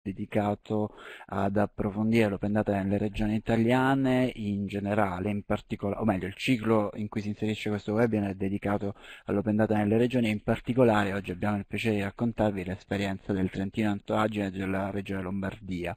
dedicato ad approfondire l'open data nelle regioni italiane in generale, in particolare, o meglio, il ciclo in cui si inserisce questo webinar è dedicato all'open data nelle regioni e in particolare oggi abbiamo il piacere di raccontarvi l'esperienza del Trentino Alto Adige e della regione Lombardia.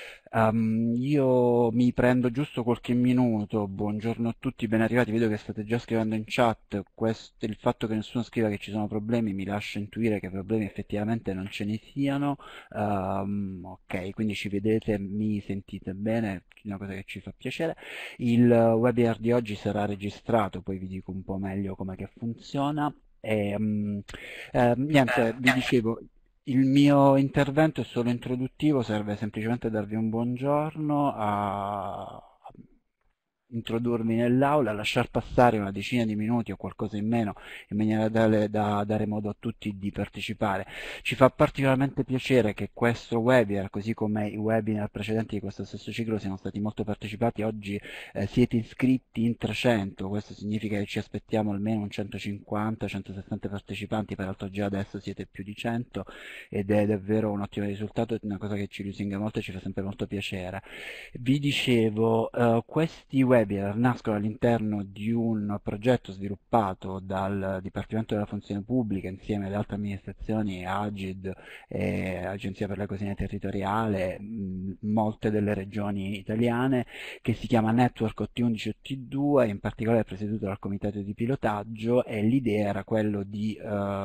Io mi prendo giusto qualche minuto, buongiorno a tutti, ben arrivati, vedo che state già scrivendo in chat, il fatto che nessuno scriva che ci sono problemi mi lascia intuire che problemi effettivamente non ce ne siano. Ok, quindi ci vedete, mi sentite bene, una cosa che ci fa piacere. Il webinar di oggi sarà registrato, poi vi dico un po' meglio come che funziona. Niente, vi dicevo, il mio intervento è solo introduttivo, serve semplicemente a darvi un buongiorno, a introdurmi nell'aula, lasciar passare una decina di minuti o qualcosa in meno in maniera tale da dare modo a tutti di partecipare. Ci fa particolarmente piacere che questo webinar, così come i webinar precedenti di questo stesso ciclo, siano stati molto partecipati. Oggi siete iscritti in 300, questo significa che ci aspettiamo almeno un 150-160 partecipanti, peraltro già adesso siete più di 100 ed è davvero un ottimo risultato, è una cosa che ci lusinga molto e ci fa sempre molto piacere. Vi dicevo, questi webinar nascono all'interno di un progetto sviluppato dal Dipartimento della Funzione Pubblica insieme ad altre amministrazioni, Agid, Agenzia per la Coesione Territoriale, molte delle regioni italiane, che si chiama Network OT11 OT2, in particolare presieduto dal comitato di pilotaggio, e l'idea era quello di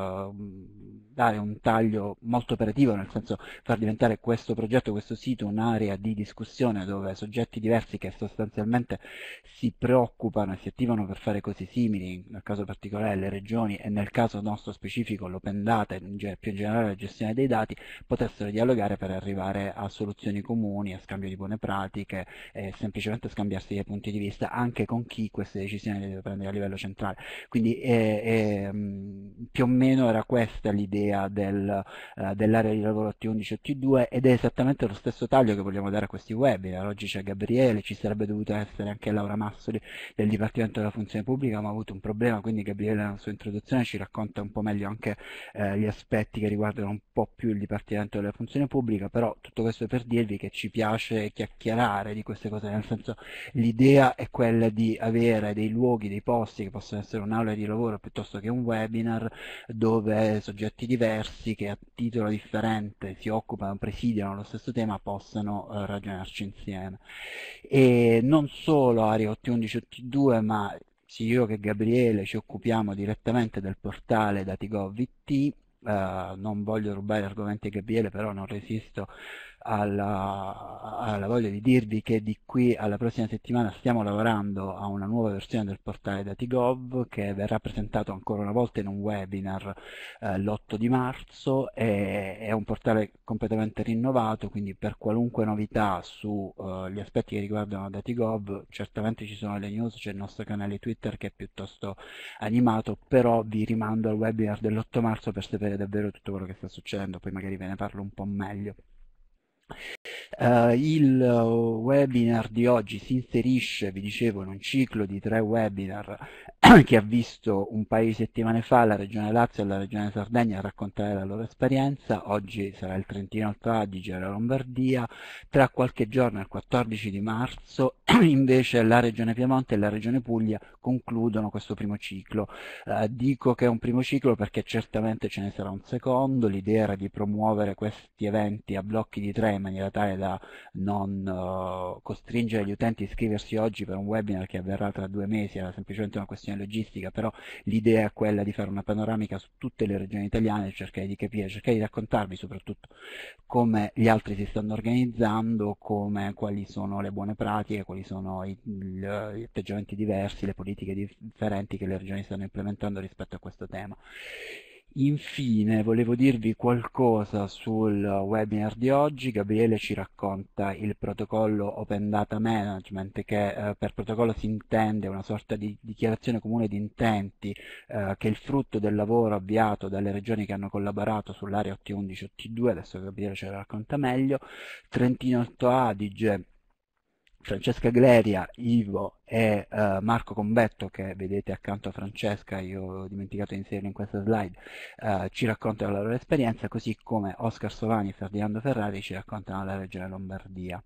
dare un taglio molto operativo, nel senso far diventare questo progetto, questo sito, un'area di discussione dove soggetti diversi che sostanzialmente si preoccupano e si attivano per fare cose simili, nel caso particolare le regioni e nel caso nostro specifico l'open data e più in generale la gestione dei dati, potessero dialogare per arrivare a soluzioni comuni, a scambio di buone pratiche e semplicemente scambiarsi dei punti di vista anche con chi queste decisioni le deve prendere a livello centrale. Quindi più o meno era questa l'idea dell'area di lavoro T11 e T2 ed è esattamente lo stesso taglio che vogliamo dare a questi webinar. Oggi c'è Gabriele, ci sarebbe dovuta essere anche Laura Massoli del Dipartimento della Funzione Pubblica, ma ha avuto un problema, quindi Gabriele nella sua introduzione ci racconta un po' meglio anche gli aspetti che riguardano un po' più il Dipartimento della Funzione Pubblica, però tutto questo è per dirvi che ci piace chiacchierare di queste cose, nel senso l'idea è quella di avere dei luoghi, dei posti che possono essere un'aula di lavoro piuttosto che un webinar, dove soggetti diversi che a titolo differente si occupano, presidiano lo stesso tema, possano ragionarci insieme. E non solo Area OT11 e OT2, ma sia io che Gabriele ci occupiamo direttamente del portale Datigov.it. Non voglio rubare argomenti a Gabriele, però non resisto alla voglia di dirvi che di qui alla prossima settimana stiamo lavorando a una nuova versione del portale Datigov che verrà presentato ancora una volta in un webinar l'8 di marzo. È un portale completamente rinnovato, quindi per qualunque novità sugli aspetti che riguardano Datigov certamente ci sono le news, c'è il nostro canale Twitter che è piuttosto animato, però vi rimando al webinar dell'8 marzo per sapere davvero tutto quello che sta succedendo, poi magari ve ne parlo un po' meglio. Il webinar di oggi si inserisce, vi dicevo, in un ciclo di 3 webinar che ha visto un paio di settimane fa la Regione Lazio e la Regione Sardegna raccontare la loro esperienza. Oggi sarà il Trentino Alto Adige e la Lombardia. Tra qualche giorno, il 14 di marzo, invece la Regione Piemonte e la Regione Puglia concludono questo primo ciclo. Dico che è un primo ciclo perché certamente ce ne sarà un secondo. L'idea era di promuovere questi eventi a blocchi di 3 in maniera tale da non costringere gli utenti a iscriversi oggi per un webinar che avverrà tra 2 mesi, era semplicemente una questione logistica, però l'idea è quella di fare una panoramica su tutte le regioni italiane, cercare di capire, cercare di raccontarvi soprattutto come gli altri si stanno organizzando, quali sono le buone pratiche, quali sono gli atteggiamenti diversi, le politiche differenti che le regioni stanno implementando rispetto a questo tema. Infine, volevo dirvi qualcosa sul webinar di oggi. Gabriele ci racconta il protocollo Open Data Management, che per protocollo si intende una sorta di dichiarazione comune di intenti, che è il frutto del lavoro avviato dalle regioni che hanno collaborato sull'area OT11 OT2, adesso Gabriele ce la racconta meglio. Trentino Alto Adige, Francesca Gleria, Ivo e Marco Combetto, che vedete accanto a Francesca, io ho dimenticato di inserirlo in questa slide, ci raccontano la loro esperienza, così come Oscar Sovani e Ferdinando Ferrari ci raccontano la Regione Lombardia.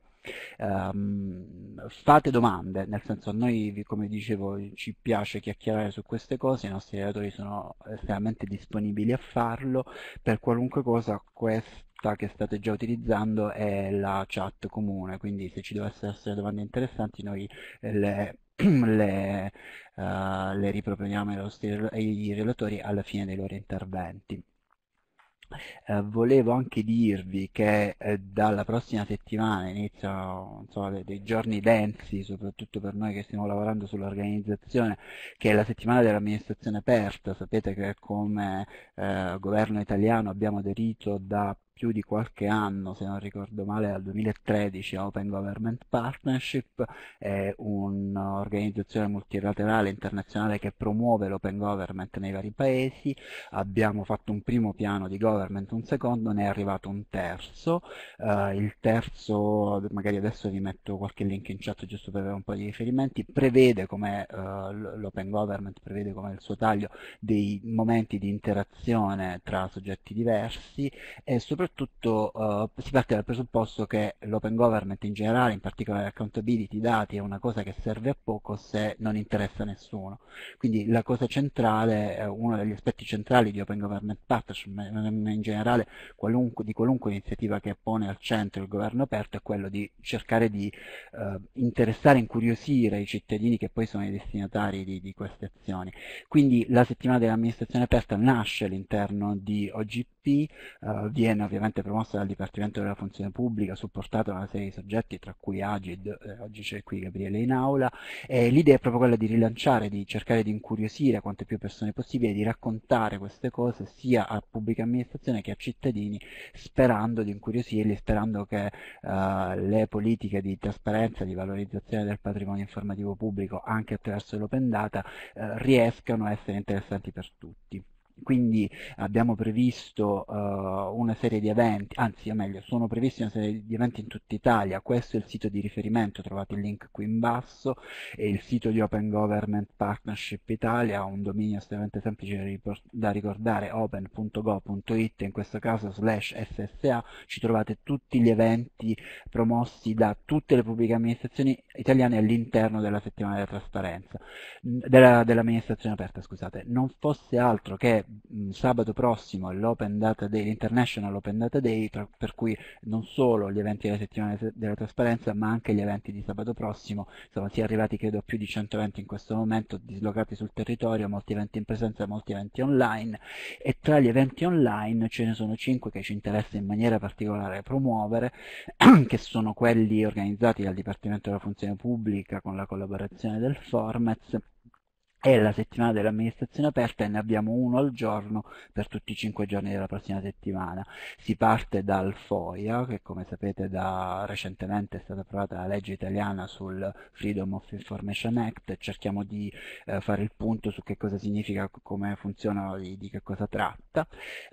Fate domande, nel senso a noi, come dicevo, ci piace chiacchierare su queste cose, i nostri relatori sono estremamente disponibili a farlo, per qualunque cosa questa che state già utilizzando è la chat comune, quindi se ci dovessero essere domande interessanti noi le, le riproponiamo ai relatori alla fine dei loro interventi. Volevo anche dirvi che dalla prossima settimana iniziano insomma, dei giorni densi, soprattutto per noi che stiamo lavorando sull'organizzazione, che è la settimana dell'amministrazione aperta. Sapete che come governo italiano abbiamo aderito da più di qualche anno, se non ricordo male, dal 2013 a Open Government Partnership, è un'organizzazione multilaterale internazionale che promuove l'open government nei vari paesi. Abbiamo fatto un primo piano di government, un secondo, ne è arrivato un terzo. Il terzo, magari adesso vi metto qualche link in chat giusto per avere un po' di riferimenti, prevede come l'open government, prevede come il suo taglio dei momenti di interazione tra soggetti diversi e soprattutto si parte dal presupposto che l'open government in generale, in particolare l'accountability, i dati, è una cosa che serve a poco se non interessa a nessuno. Quindi la cosa centrale, uno degli aspetti centrali di Open Government Partnership, ma in generale di qualunque iniziativa che pone al centro il governo aperto, è quello di cercare di interessare, incuriosire i cittadini che poi sono i destinatari di queste azioni. Quindi la settimana dell'amministrazione aperta nasce all'interno di OGP, viene ovviamente promossa dal Dipartimento della Funzione Pubblica, supportata da una serie di soggetti, tra cui Agid, oggi c'è qui Gabriele in aula, e l'idea è proprio quella di rilanciare, di cercare di incuriosire quante più persone possibile, di raccontare queste cose sia a pubblica amministrazione che a cittadini, sperando di incuriosirli, sperando che le politiche di trasparenza, di valorizzazione del patrimonio informativo pubblico anche attraverso l'open data riescano a essere interessanti per tutti. Quindi abbiamo previsto una serie di eventi, anzi o meglio, sono previsti una serie di eventi in tutta Italia. Questo è il sito di riferimento, trovate il link qui in basso, è il sito di Open Government Partnership Italia, un dominio estremamente semplice da ricordare, open.go.it, in questo caso /SSA, ci trovate tutti gli eventi promossi da tutte le pubbliche amministrazioni italiane all'interno della settimana della trasparenza, dell'amministrazione aperta, scusate. Non fosse altro che sabato prossimo l'Open Data Day, l'International Open Data Day, per cui non solo gli eventi della settimana della trasparenza, ma anche gli eventi di sabato prossimo. Insomma, si è arrivati credo a più di 100 eventi in questo momento, dislocati sul territorio, molti eventi in presenza, molti eventi online, e tra gli eventi online ce ne sono 5 che ci interessa in maniera particolare promuovere, che sono quelli organizzati dal Dipartimento della Funzione Pubblica con la collaborazione del Formez. È la settimana dell'amministrazione aperta e ne abbiamo uno al giorno per tutti i 5 giorni della prossima settimana. Si parte dal FOIA, che come sapete recentemente è stata approvata la legge italiana sul Freedom of Information Act. Cerchiamo di fare il punto su che cosa significa, come funziona, di che cosa tratta.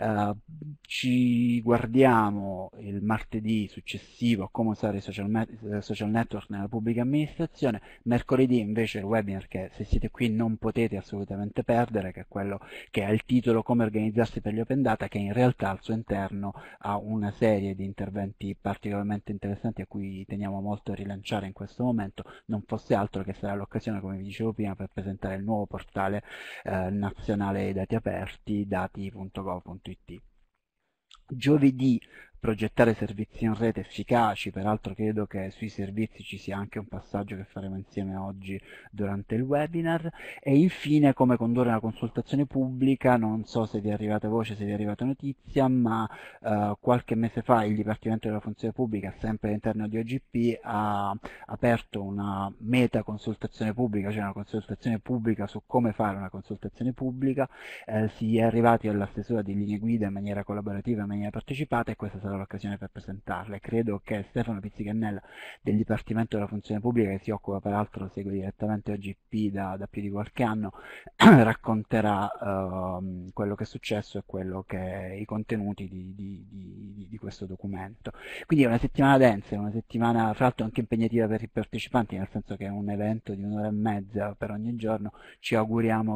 Ci guardiamo il martedì successivo come usare i social network nella pubblica amministrazione. Mercoledì invece il webinar che, se siete qui, non potete assolutamente perdere, che è quello che ha il titolo Come organizzarsi per gli open data, che in realtà al suo interno ha una serie di interventi particolarmente interessanti a cui teniamo molto a rilanciare in questo momento. Non fosse altro che sarà l'occasione, come vi dicevo prima, per presentare il nuovo portale nazionale dei dati aperti, dati.gov.it. Giovedì progettare servizi in rete efficaci. Peraltro credo che sui servizi ci sia anche un passaggio che faremo insieme oggi durante il webinar. E infine come condurre una consultazione pubblica. Non so se vi è arrivata voce, se vi è arrivata notizia, ma qualche mese fa il Dipartimento della Funzione Pubblica, sempre all'interno di OGP, ha aperto una meta consultazione pubblica, cioè una consultazione pubblica su come fare una consultazione pubblica. Si è arrivati alla stesura di linee guida in maniera collaborativa, in maniera partecipata, e questa sarà sarà l'occasione per presentarle. Credo che Stefano Pizzicannella del Dipartimento della Funzione Pubblica, che si occupa peraltro, segue direttamente OGP da più di qualche anno, racconterà quello che è successo e i contenuti di questo documento. Quindi è una settimana densa, è una settimana fra l'altro anche impegnativa per i partecipanti, nel senso che è un evento di un'ora e mezza per ogni giorno. Ci auguriamo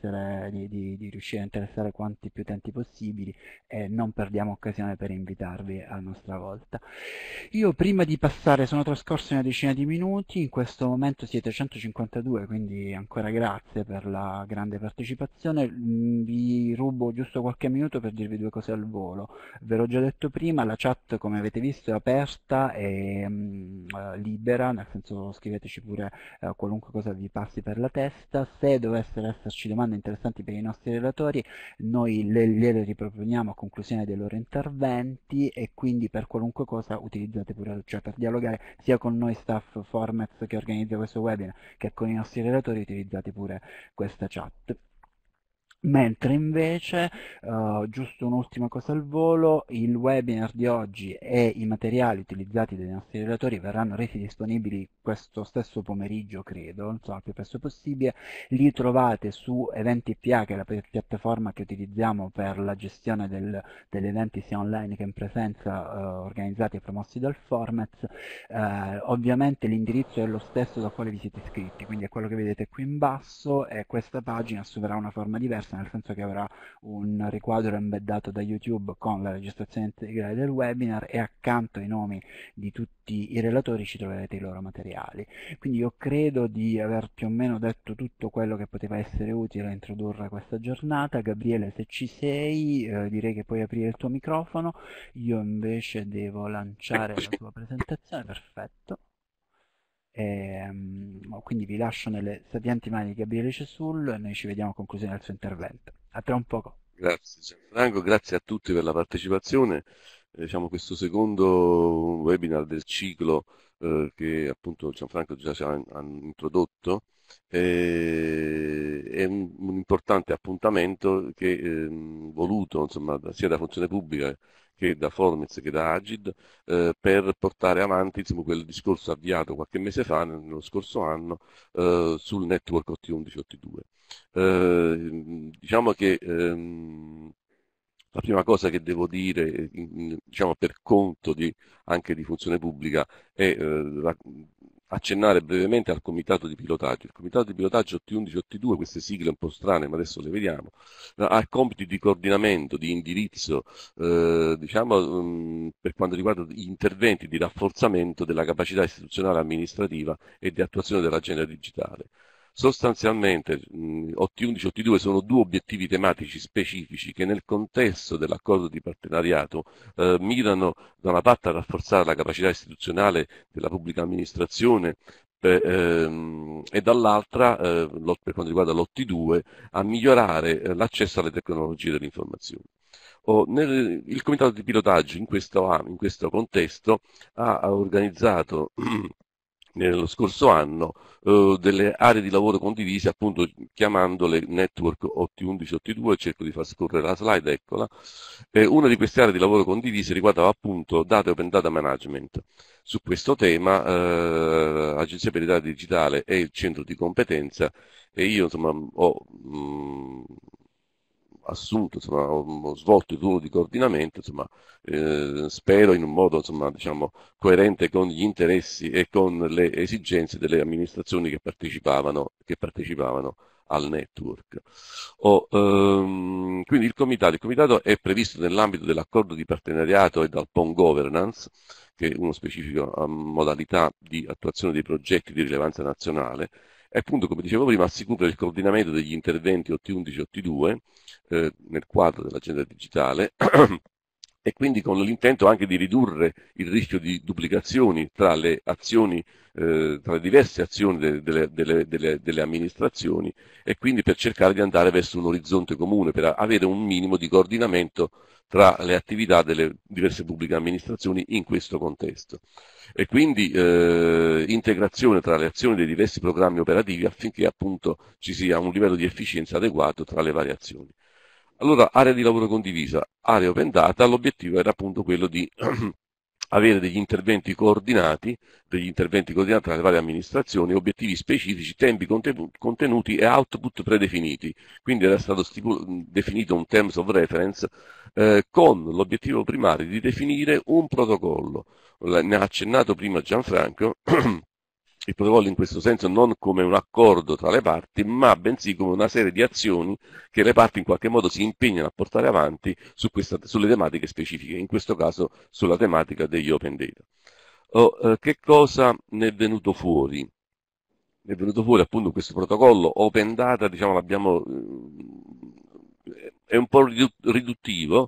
di riuscire a interessare quanti più utenti possibili e non perdiamo occasione per invitarvi a nostra volta. Io prima di passare, sono trascorsi una decina di minuti, in questo momento siete 152, quindi ancora grazie per la grande partecipazione. Vi rubo giusto qualche minuto per dirvi due cose al volo. Ve l'ho già detto prima, la chat come avete visto è aperta e libera, nel senso scriveteci pure qualunque cosa vi passi per la testa. Se dovessero esserci domande interessanti per i nostri relatori, noi le riproponiamo a conclusione dei loro interventi, e quindi per qualunque cosa utilizzate pure, cioè per dialogare sia con noi staff Formez che organizza questo webinar che con i nostri relatori, utilizzate pure questa chat. Mentre invece, giusto un'ultima cosa al volo, il webinar di oggi e i materiali utilizzati dai nostri relatori verranno resi disponibili questo stesso pomeriggio, credo, insomma, il più presto possibile. Li trovate su Eventi.pa, che è la piattaforma che utilizziamo per la gestione degli eventi sia online che in presenza, organizzati e promossi dal Formez. Ovviamente l'indirizzo è lo stesso da quale vi siete iscritti, quindi è quello che vedete qui in basso, e questa pagina assumerà una forma diversa, nel senso che avrà un riquadro embeddato da YouTube con la registrazione integrale del webinar, e accanto ai nomi di tutti i relatori ci troverete i loro materiali. Quindi io credo di aver più o meno detto tutto quello che poteva essere utile a introdurre questa giornata. Gabriele, se ci sei, direi che puoi aprire il tuo microfono. Io invece devo lanciare la tua presentazione. Perfetto. Quindi vi lascio nelle sapienti mani di Gabriele Cesullo e noi ci vediamo a conclusione del suo intervento. A tra un poco. Grazie Gianfranco, grazie a tutti per la partecipazione. Diciamo, questo secondo webinar del ciclo che appunto Gianfranco già ci ha introdotto è un importante appuntamento che voluto, insomma, sia da Funzione Pubblica che da Formez che da Agid, per portare avanti, insomma, quel discorso avviato qualche mese fa, nello scorso anno, sul network OT11-OT2. Diciamo che la prima cosa che devo dire, diciamo per conto anche di Funzione Pubblica, è accennare brevemente al comitato di pilotaggio. Il comitato di pilotaggio OT11-OT2, queste sigle un po' strane, ma adesso le vediamo, ha compiti di coordinamento, di indirizzo, diciamo, per quanto riguarda gli interventi di rafforzamento della capacità istituzionale amministrativa e di attuazione dell'agenda digitale. Sostanzialmente OT11 e OT2 sono due obiettivi tematici specifici che nel contesto dell'accordo di partenariato mirano da una parte a rafforzare la capacità istituzionale della pubblica amministrazione e dall'altra, per quanto riguarda l'OT2, a migliorare l'accesso alle tecnologie dell'informazione. Il comitato di pilotaggio in questo contesto ha organizzato nello scorso anno delle aree di lavoro condivise, appunto chiamandole network OT11 OT2, cerco di far scorrere la slide, eccola. Una di queste aree di lavoro condivise riguardava appunto data e open data management. Su questo tema Agenzia per l'Italia Digitale è il centro di competenza, e io insomma ho assunto, insomma, ho svolto il ruolo di coordinamento, insomma, spero in un modo, insomma, diciamo, coerente con gli interessi e con le esigenze delle amministrazioni che partecipavano al network. Quindi il comitato è previsto nell'ambito dell'accordo di partenariato e dal PON Governance, che è una specifica modalità di attuazione dei progetti di rilevanza nazionale, e appunto, come dicevo prima, assicura il coordinamento degli interventi OT11 e OT2 nel quadro dell'agenda digitale e quindi con l'intento anche di ridurre il rischio di duplicazioni tra le azioni, tra le diverse azioni delle amministrazioni, e quindi per cercare di andare verso un orizzonte comune, per avere un minimo di coordinamento tra le attività delle diverse pubbliche amministrazioni in questo contesto. E quindi integrazione tra le azioni dei diversi programmi operativi affinché appunto ci sia un livello di efficienza adeguato tra le varie azioni. Allora, area di lavoro condivisa, area open data, l'obiettivo era appunto quello di avere degli interventi coordinati tra le varie amministrazioni, obiettivi specifici, tempi contenuti e output predefiniti. Quindi era stato definito un terms of reference con l'obiettivo primario di definire un protocollo. Ne ha accennato prima Gianfranco. Il protocollo in questo senso non come un accordo tra le parti, ma bensì come una serie di azioni che le parti in qualche modo si impegnano a portare avanti sulle tematiche specifiche, in questo caso sulla tematica degli open data. Che cosa ne è venuto fuori? È venuto fuori appunto questo protocollo open data, diciamo, è un po' riduttivo,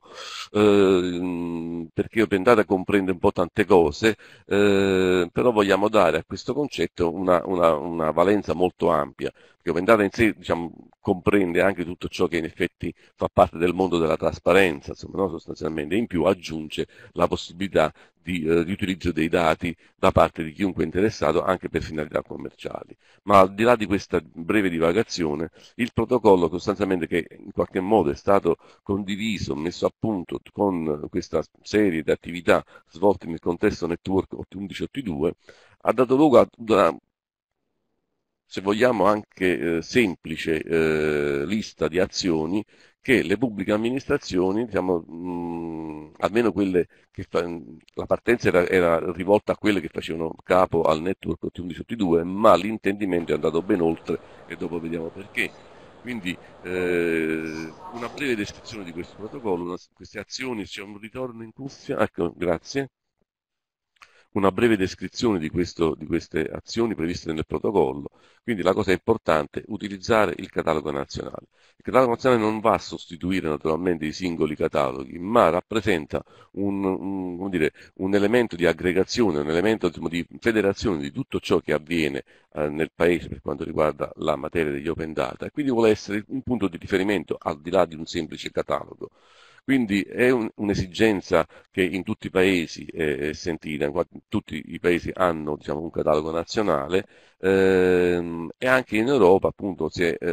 perché open data comprende un po' tante cose, però vogliamo dare a questo concetto una valenza molto ampia, perché open data in sé, diciamo, comprende anche tutto ciò che in effetti fa parte del mondo della trasparenza, insomma, no? Sostanzialmente, in più aggiunge la possibilità di utilizzo dei dati da parte di chiunque interessato anche per finalità commerciali. Ma al di là di questa breve divagazione, il protocollo sostanzialmente che in qualche modo è stato condiviso, messo a punto con questa serie di attività svolte nel contesto Network 1182, ha dato luogo a una, se vogliamo, anche semplice lista di azioni che le pubbliche amministrazioni, diciamo, almeno quelle la partenza era rivolta a quelle che facevano capo al network 1182, ma l'intendimento è andato ben oltre e dopo vediamo perché. Quindi una breve descrizione di questo protocollo, queste azioni, c'è un ritorno in cuffia, ecco, grazie, una breve descrizione di queste azioni previste nel protocollo. Quindi la cosa importante è utilizzare il catalogo nazionale. Il catalogo nazionale non va a sostituire naturalmente i singoli cataloghi, ma rappresenta come dire, un elemento di aggregazione, un elemento di federazione di tutto ciò che avviene nel paese per quanto riguarda la materia degli open data, e quindi vuole essere un punto di riferimento al di là di un semplice catalogo. Quindi è un'esigenza che in tutti i paesi è sentita, tutti i paesi hanno, diciamo, un catalogo nazionale, e anche in Europa appunto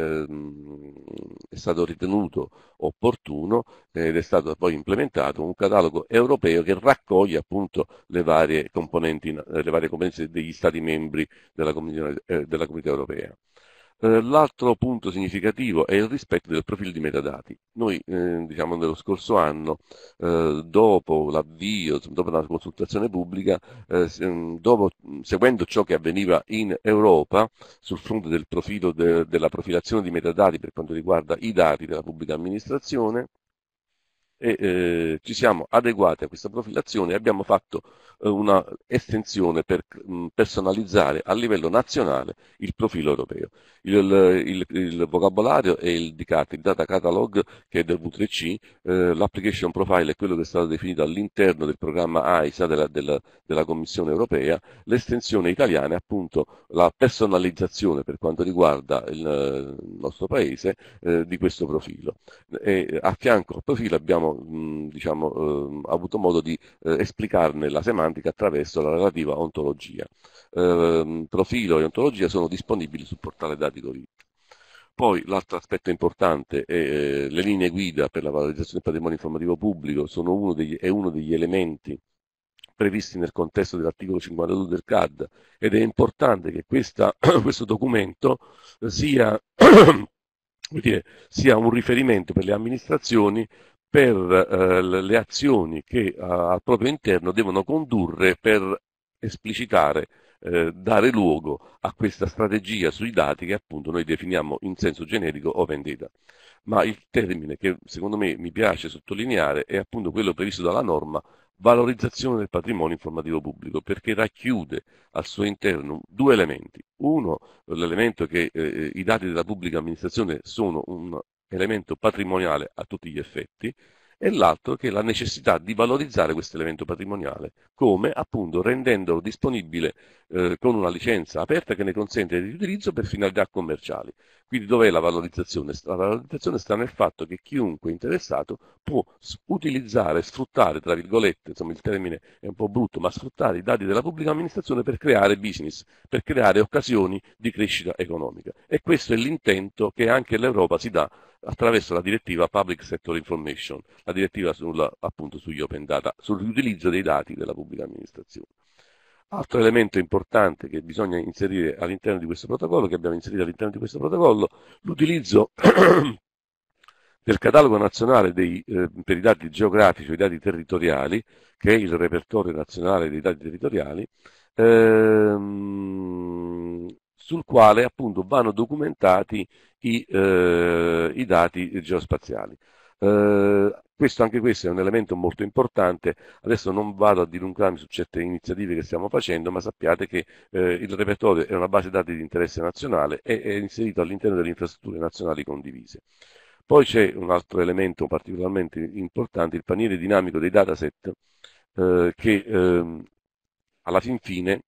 è stato ritenuto opportuno ed è stato poi implementato un catalogo europeo che raccoglie appunto le varie componenti degli Stati membri della Comunità Europea. L'altro punto significativo è il rispetto del profilo di metadati. Noi, diciamo, nello scorso anno, dopo l'avvio, dopo la consultazione pubblica, seguendo ciò che avveniva in Europa sul fronte del profilo della profilazione di metadati per quanto riguarda i dati della pubblica amministrazione, e ci siamo adeguati a questa profilazione e abbiamo fatto una estensione per personalizzare a livello nazionale il profilo europeo. Il vocabolario è il DCAT, il Data Catalog, che è del V3C, l'Application Profile è quello che è stato definito all'interno del programma AISA della Commissione europea, l'estensione italiana è appunto la personalizzazione per quanto riguarda il nostro paese di questo profilo. E a fianco al profilo abbiamo diciamo, avuto modo di esplicarne la semantica attraverso la relativa ontologia. Profilo e ontologia sono disponibili sul portale dati Govit. Poi l'altro aspetto importante è le linee guida per la valorizzazione del patrimonio informativo pubblico, è uno degli elementi previsti nel contesto dell'articolo 52 del CAD, ed è importante che questo documento sia sia un riferimento per le amministrazioni per le azioni che al proprio interno devono condurre per esplicitare, dare luogo a questa strategia sui dati che appunto noi definiamo in senso generico open data. Ma il termine che secondo me mi piace sottolineare è appunto quello previsto dalla norma valorizzazione del patrimonio informativo pubblico, perché racchiude al suo interno due elementi. Uno, l'elemento che i dati della pubblica amministrazione sono un elemento patrimoniale a tutti gli effetti, e l'altro che è la necessità di valorizzare questo elemento patrimoniale, come appunto rendendolo disponibile con una licenza aperta che ne consente di utilizzo per finalità commerciali. Quindi dov'è la valorizzazione? La valorizzazione sta nel fatto che chiunque interessato può utilizzare, sfruttare, tra virgolette, insomma il termine è un po' brutto, ma sfruttare i dati della pubblica amministrazione per creare business, per creare occasioni di crescita economica. E questo è l'intento che anche l'Europa si dà attraverso la direttiva Public Sector Information, la direttiva appunto sugli open data, sull'utilizzo dei dati della pubblica amministrazione. Altro elemento importante che bisogna inserire all'interno di questo protocollo, che abbiamo inserito all'interno di questo protocollo, l'utilizzo del catalogo nazionale per i dati geografici o i dati territoriali, che è il repertorio nazionale dei dati territoriali, sul quale appunto vanno documentati i dati geospaziali. Anche questo è un elemento molto importante. Adesso non vado a dilungarmi su certe iniziative che stiamo facendo, ma sappiate che il repertorio è una base dati di interesse nazionale e è inserito all'interno delle infrastrutture nazionali condivise. Poi c'è un altro elemento particolarmente importante, il paniere dinamico dei dataset, che alla fin fine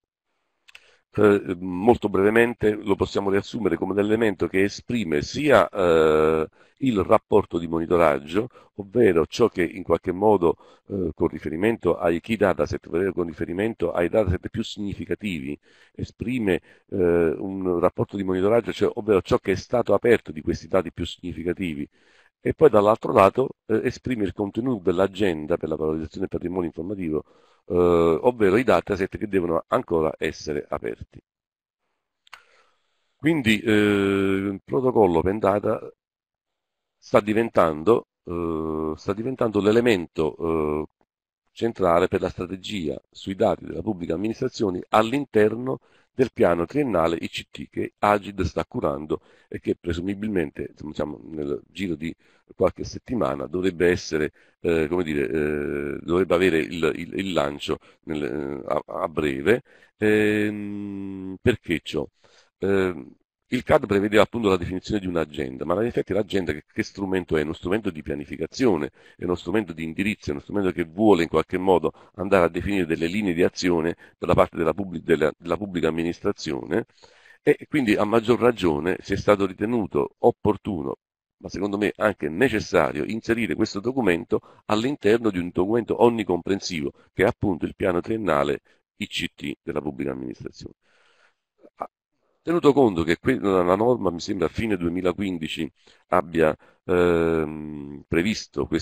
molto brevemente lo possiamo riassumere come un elemento che esprime sia il rapporto di monitoraggio, ovvero ciò che in qualche modo con riferimento ai key dataset, ovvero con riferimento ai dataset più significativi, esprime un rapporto di monitoraggio, cioè, ovvero ciò che è stato aperto di questi dati più significativi, e poi dall'altro lato esprime il contenuto dell'agenda per la valorizzazione del patrimonio informativo, ovvero i dataset che devono ancora essere aperti. Quindi il protocollo Open Data sta diventando l'elemento centrale per la strategia sui dati della pubblica amministrazione all'interno del piano triennale ICT che Agid sta curando e che presumibilmente, diciamo, nel giro di qualche settimana dovrebbe essere, come dire, dovrebbe avere il lancio a breve. Perché ciò? Il CAD prevedeva appunto la definizione di un'agenda, ma in effetti l'agenda che strumento è? Uno strumento di pianificazione, è uno strumento di indirizzo, è uno strumento che vuole in qualche modo andare a definire delle linee di azione per la parte della pubblica amministrazione, e quindi a maggior ragione si è stato ritenuto opportuno, ma secondo me anche necessario, inserire questo documento all'interno di un documento onnicomprensivo che è appunto il piano triennale ICT della pubblica amministrazione. Tenuto conto che la norma, mi sembra, a fine 2015 abbia previsto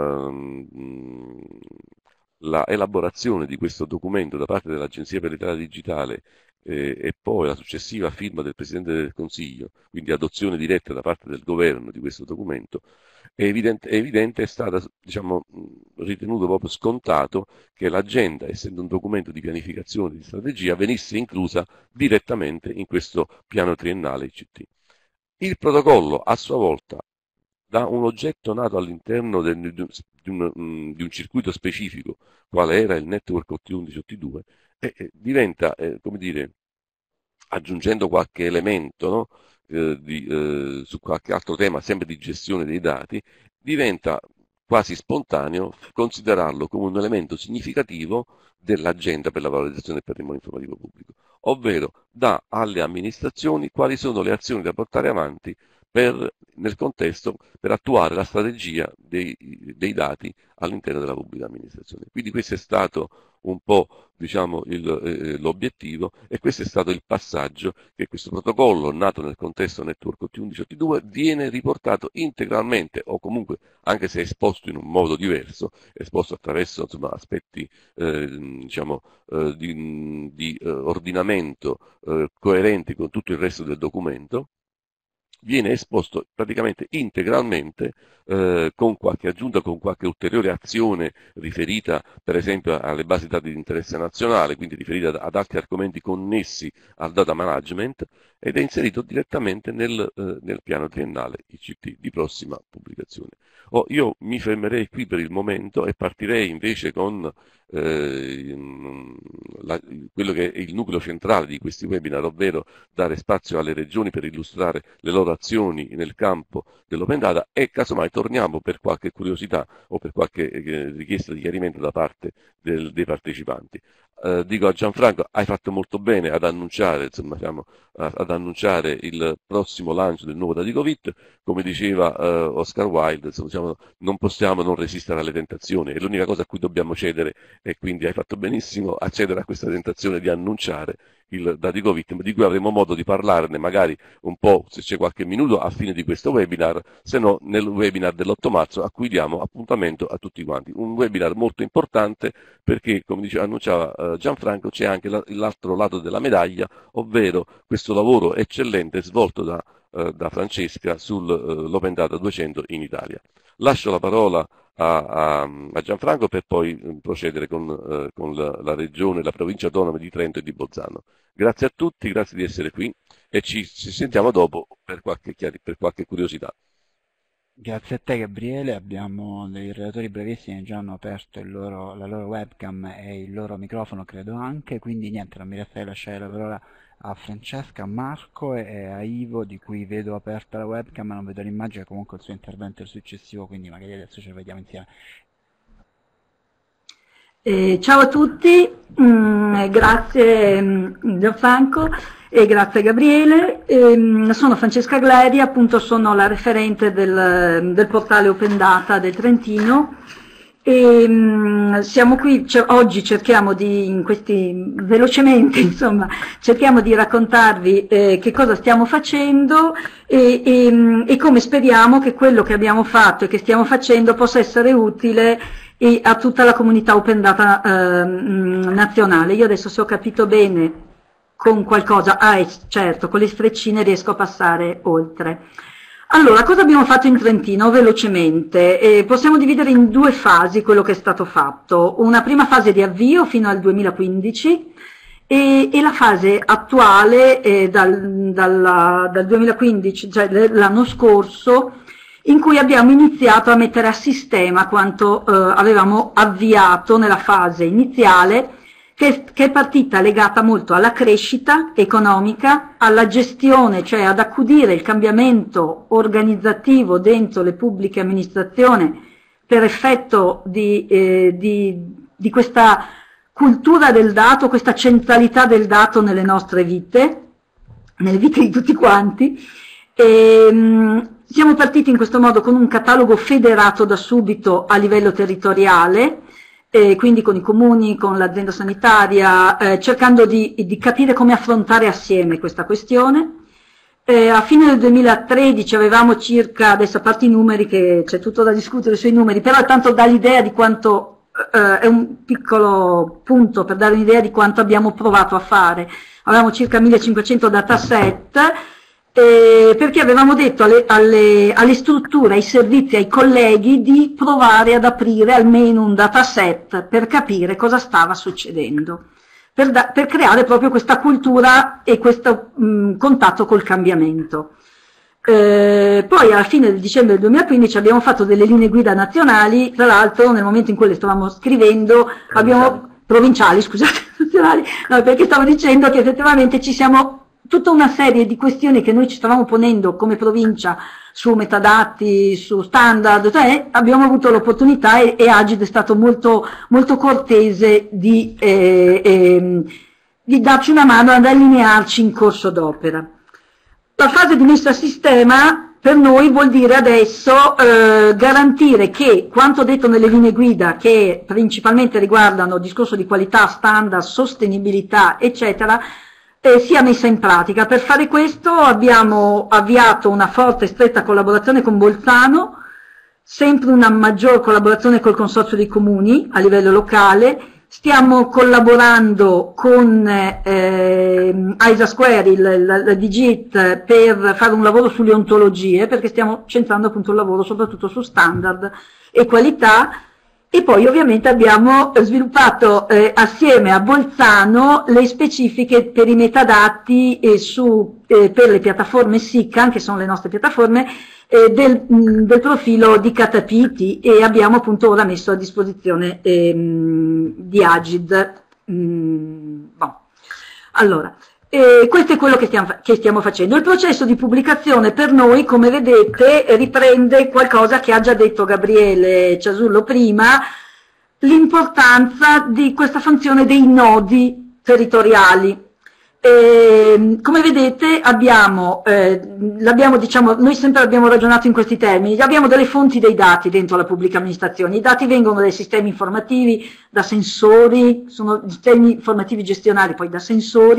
la elaborazione di questo documento da parte dell'Agenzia per l'Italia Digitale e poi la successiva firma del Presidente del Consiglio, quindi adozione diretta da parte del Governo di questo documento, è stato, diciamo, ritenuto proprio scontato che l'agenda, essendo un documento di pianificazione, di strategia, venisse inclusa direttamente in questo piano triennale ICT. Il protocollo, a sua volta, da un oggetto nato all'interno di un circuito specifico, quale era il network OT11 OT2, diventa, come dire, aggiungendo qualche elemento, no? Su qualche altro tema, sempre di gestione dei dati, diventa quasi spontaneo considerarlo come un elemento significativo dell'agenda per la valorizzazione del patrimonio informativo pubblico, ovvero dà alle amministrazioni quali sono le azioni da portare avanti nel contesto per attuare la strategia dei dati all'interno della pubblica amministrazione. Quindi questo è stato un po', diciamo, l'obiettivo, e questo è stato il passaggio che questo protocollo, nato nel contesto Network OT11-OT2, viene riportato integralmente, o comunque, anche se esposto in un modo diverso, esposto attraverso, insomma, aspetti diciamo, di ordinamento coerenti con tutto il resto del documento, viene esposto praticamente integralmente, con qualche aggiunta, con qualche ulteriore azione riferita per esempio alle basi dati di interesse nazionale, quindi riferita ad altri argomenti connessi al data management, ed è inserito direttamente nel piano triennale ICT di prossima pubblicazione. Io mi fermerei qui per il momento e partirei invece con quello che è il nucleo centrale di questi webinar, ovvero dare spazio alle regioni per illustrare le loro azioni nel campo dell'open data, e casomai torniamo per qualche curiosità o per qualche richiesta di chiarimento da parte dei partecipanti. Dico a Gianfranco, hai fatto molto bene ad annunciare, insomma, ad annunciare il prossimo lancio del nuovo Datacovit. Come diceva Oscar Wilde, insomma, non possiamo non resistere alle tentazioni, è l'unica cosa a cui dobbiamo cedere, e quindi hai fatto benissimo a cedere a questa tentazione di annunciare il DaticoVit, di cui avremo modo di parlarne magari un po', se c'è qualche minuto, a fine di questo webinar, se no nel webinar dell'8 marzo a cui diamo appuntamento a tutti quanti. Un webinar molto importante perché, come annunciava Gianfranco, c'è anche l'altro lato della medaglia, ovvero questo lavoro eccellente svolto da Francesca sull'Open Data 200 in Italia. Lascio la parola a Gianfranco per poi procedere con la regione, la provincia autonoma di Trento e di Bolzano. Grazie a tutti, grazie di essere qui e ci sentiamo dopo per qualche curiosità. Grazie a te Gabriele, abbiamo dei relatori bravissimi che già hanno aperto la loro webcam e il loro microfono credo anche, quindi niente, non mi resta che lasciare la parola a Francesca, a Marco e a Ivo, di cui vedo aperta la webcam ma non vedo l'immagine, comunque il suo intervento è il successivo, quindi magari adesso ce lo vediamo insieme. Ciao a tutti, grazie Gianfranco e grazie Gabriele. Sono Francesca Gleri, appunto sono la referente del portale Open Data del Trentino e siamo qui, oggi cerchiamo velocemente insomma, cerchiamo di raccontarvi che cosa stiamo facendo e come speriamo che quello che abbiamo fatto e che stiamo facendo possa essere utile a tutta la comunità Open Data nazionale. Io adesso, se ho capito bene, con qualcosa, certo, con le freccine riesco a passare oltre. Allora, cosa abbiamo fatto in Trentino? Velocemente. Possiamo dividere in due fasi quello che è stato fatto. Una prima fase di avvio fino al 2015 e la fase attuale dal 2015, cioè l'anno scorso, in cui abbiamo iniziato a mettere a sistema quanto avevamo avviato nella fase iniziale, che è partita legata molto alla crescita economica, alla gestione, cioè ad accudire il cambiamento organizzativo dentro le pubbliche amministrazioni per effetto di questa cultura del dato, questa centralità del dato nelle nostre vite, nelle vite di tutti quanti. Siamo partiti in questo modo con un catalogo federato da subito a livello territoriale, quindi con i comuni, con l'azienda sanitaria, cercando di capire come affrontare assieme questa questione. A fine del 2013 avevamo circa, adesso a parte i numeri, che c'è tutto da discutere sui numeri, però tanto dà l'idea di quanto, è un piccolo punto per dare un'idea di quanto abbiamo provato a fare. Avevamo circa 1500 dataset, perché avevamo detto alle strutture, ai servizi, ai colleghi di provare ad aprire almeno un dataset per capire cosa stava succedendo, per creare proprio questa cultura e questo contatto col cambiamento. Poi alla fine del dicembre del 2015 abbiamo fatto delle linee guida nazionali, tra l'altro nel momento in cui le stavamo scrivendo provinciali, scusate, nazionali, no, perché stavo dicendo che effettivamente ci siamo tutta una serie di questioni che noi ci stavamo ponendo come provincia su metadati, su standard, cioè abbiamo avuto l'opportunità e Agid è stato molto, molto cortese di darci una mano ad allinearci in corso d'opera. La fase di messa a sistema per noi vuol dire adesso garantire che quanto detto nelle linee guida, che principalmente riguardano il discorso di qualità, standard, sostenibilità, eccetera, sia messa in pratica. Per fare questo abbiamo avviato una forte e stretta collaborazione con Bolzano, sempre una maggior collaborazione col Consorzio dei Comuni a livello locale. Stiamo collaborando con ISA Square, la Digit, per fare un lavoro sulle ontologie, perché stiamo centrando appunto il lavoro soprattutto su standard e qualità. E poi ovviamente abbiamo sviluppato assieme a Bolzano le specifiche per i metadati per le piattaforme SICAN, che sono le nostre piattaforme, del profilo di Catapiti, e abbiamo appunto ora messo a disposizione di Agid. Allora, questo è quello che stiamo facendo. Il processo di pubblicazione per noi, come vedete, riprende qualcosa che ha già detto Gabriele Ciasullo prima, l'importanza di questa funzione dei nodi territoriali. Come vedete diciamo, noi sempre abbiamo ragionato in questi termini, abbiamo delle fonti dei dati dentro la pubblica amministrazione, i dati vengono dai sistemi informativi, da sensori, sono sistemi informativi gestionali, poi da sensori,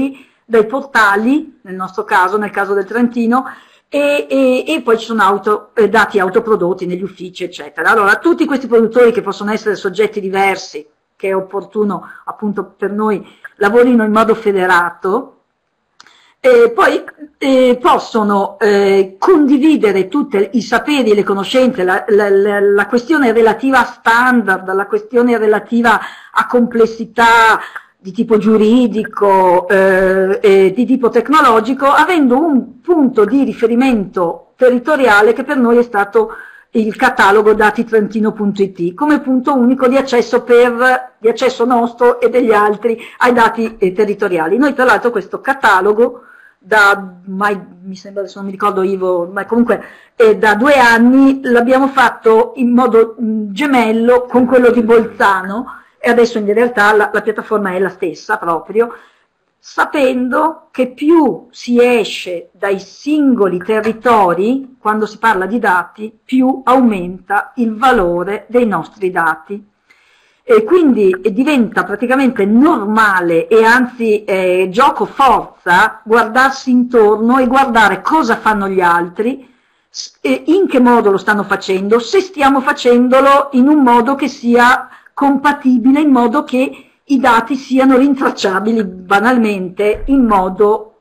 dai portali, nel nostro caso, nel caso del Trentino, e poi ci sono dati autoprodotti negli uffici, eccetera. Allora, tutti questi produttori che possono essere soggetti diversi, che è opportuno appunto per noi lavorino in modo federato, poi possono condividere tutti i saperi e le conoscenze, la questione relativa a standard, la questione relativa a complessità di tipo giuridico, di tipo tecnologico, avendo un punto di riferimento territoriale che per noi è stato il catalogo datitrentino.it come punto unico di accesso nostro e degli altri ai dati territoriali. Noi tra l'altro questo catalogo mi sembra, adesso non mi ricordo Ivo, ma comunque da 2 anni l'abbiamo fatto in modo gemello con quello di Bolzano, e adesso in realtà la piattaforma è la stessa proprio, sapendo che più si esce dai singoli territori, quando si parla di dati, più aumenta il valore dei nostri dati. E quindi diventa praticamente normale e anzi gioco forza guardarsi intorno e guardare cosa fanno gli altri, in che modo lo stanno facendo, se stiamo facendolo in un modo che sia compatibile, in modo che i dati siano rintracciabili banalmente in modo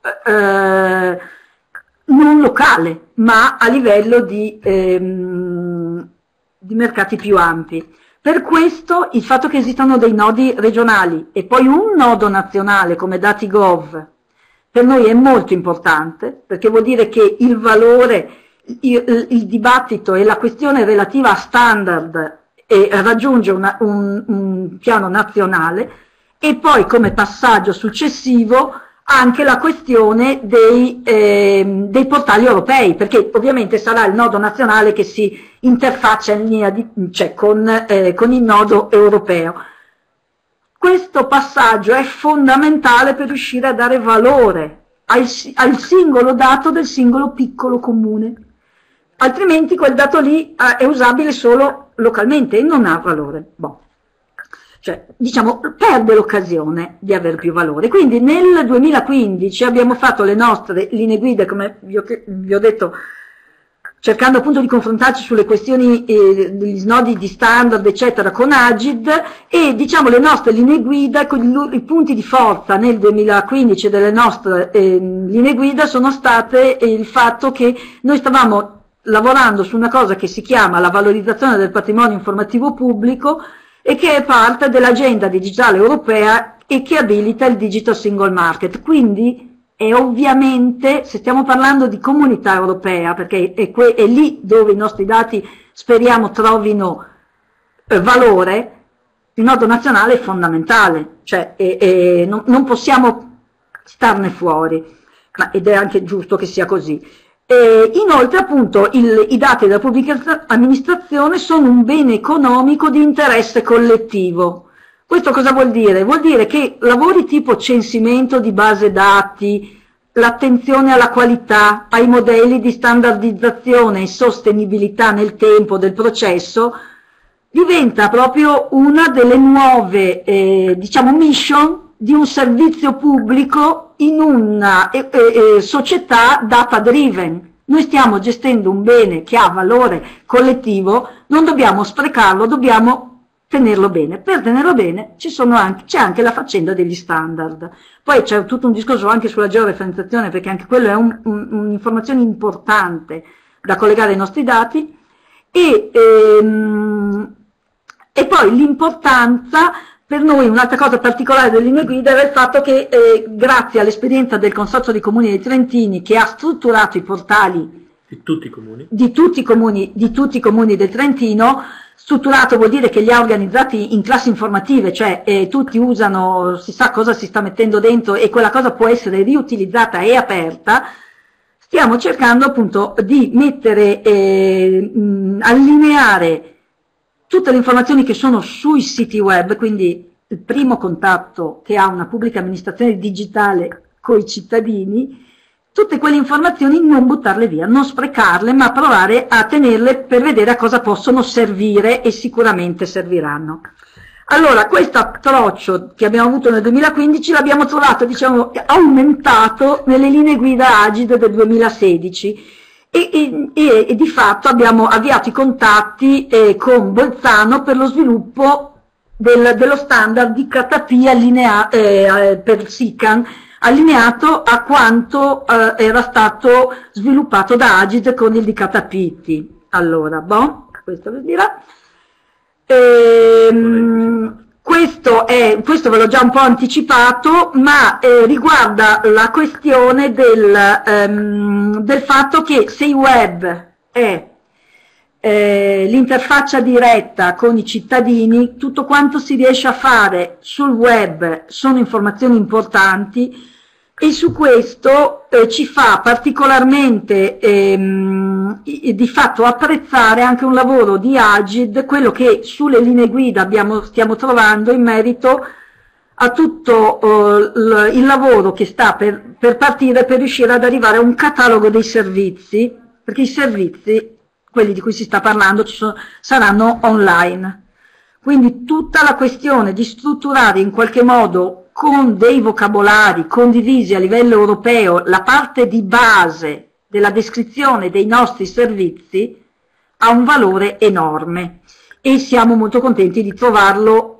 non locale, ma a livello di mercati più ampi. Per questo il fatto che esistano dei nodi regionali e poi un nodo nazionale come DatiGov per noi è molto importante, perché vuol dire che il valore, il dibattito e la questione relativa a standard raggiunge un piano nazionale, e poi come passaggio successivo anche la questione dei portali europei, perché ovviamente sarà il nodo nazionale che si interfaccia in linea con il nodo europeo. Questo passaggio è fondamentale per riuscire a dare valore al singolo dato del singolo piccolo comune, altrimenti quel dato lì è usabile solo localmente e non ha valore. Boh. Cioè, diciamo, perde l'occasione di avere più valore. Quindi nel 2015 abbiamo fatto le nostre linee guida, come vi ho detto, cercando appunto di confrontarci sulle questioni degli snodi di standard, eccetera, con Agid, e diciamo le nostre linee guida, con i punti di forza nel 2015 delle nostre linee guida sono state il fatto che noi stavamo lavorando su una cosa che si chiama la valorizzazione del patrimonio informativo pubblico, e che è parte dell'agenda digitale europea e che abilita il Digital Single Market. Quindi è ovviamente, se stiamo parlando di comunità europea, perché è lì dove i nostri dati speriamo trovino valore, il nodo nazionale è fondamentale, cioè non possiamo starne fuori, ed è anche giusto che sia così. Inoltre appunto i dati della pubblica amministrazione sono un bene economico di interesse collettivo. Questo cosa vuol dire? Vuol dire che lavori tipo censimento di base dati, l'attenzione alla qualità, ai modelli di standardizzazione e sostenibilità nel tempo del processo, diventa proprio una delle nuove diciamo mission di un servizio pubblico in una società data driven. Noi stiamo gestendo un bene che ha valore collettivo, non dobbiamo sprecarlo, dobbiamo tenerlo bene. Per tenerlo bene c'è anche la faccenda degli standard. Poi c'è tutto un discorso anche sulla georeferenziazione, perché anche quello è un'informazione importante da collegare ai nostri dati, e poi l'importanza. Per noi un'altra cosa particolare delle linee guida era il fatto che grazie all'esperienza del Consorzio di Comuni dei Trentini, che ha strutturato i portali di tutti i comuni del Trentino, strutturato vuol dire che li ha organizzati in classi informative, cioè tutti usano, si sa cosa si sta mettendo dentro e quella cosa può essere riutilizzata e aperta. Stiamo cercando appunto di allineare tutte le informazioni che sono sui siti web, quindi il primo contatto che ha una pubblica amministrazione digitale con i cittadini, tutte quelle informazioni non buttarle via, non sprecarle, ma provare a tenerle per vedere a cosa possono servire, e sicuramente serviranno. Allora, questo approccio che abbiamo avuto nel 2015 l'abbiamo trovato, diciamo, aumentato nelle linee guida Agid del 2016 e di fatto abbiamo avviato i contatti con Bolzano per lo sviluppo dello standard di KP per SICAN, allineato a quanto era stato sviluppato da Agid con il DKPT. Allora, questo vi dirà. Questo ve l'ho già un po' anticipato, ma riguarda la questione del fatto che se il web è l'interfaccia diretta con i cittadini, tutto quanto si riesce a fare sul web sono informazioni importanti, e su questo ci fa particolarmente di fatto apprezzare anche un lavoro di Agid, quello che sulle linee guida stiamo trovando in merito a tutto il lavoro che sta per partire, per riuscire ad arrivare a un catalogo dei servizi, perché i servizi, quelli di cui si sta parlando, saranno online. Quindi tutta la questione di strutturare in qualche modo con dei vocabolari condivisi a livello europeo la parte di base della descrizione dei nostri servizi ha un valore enorme e siamo molto contenti di trovarlo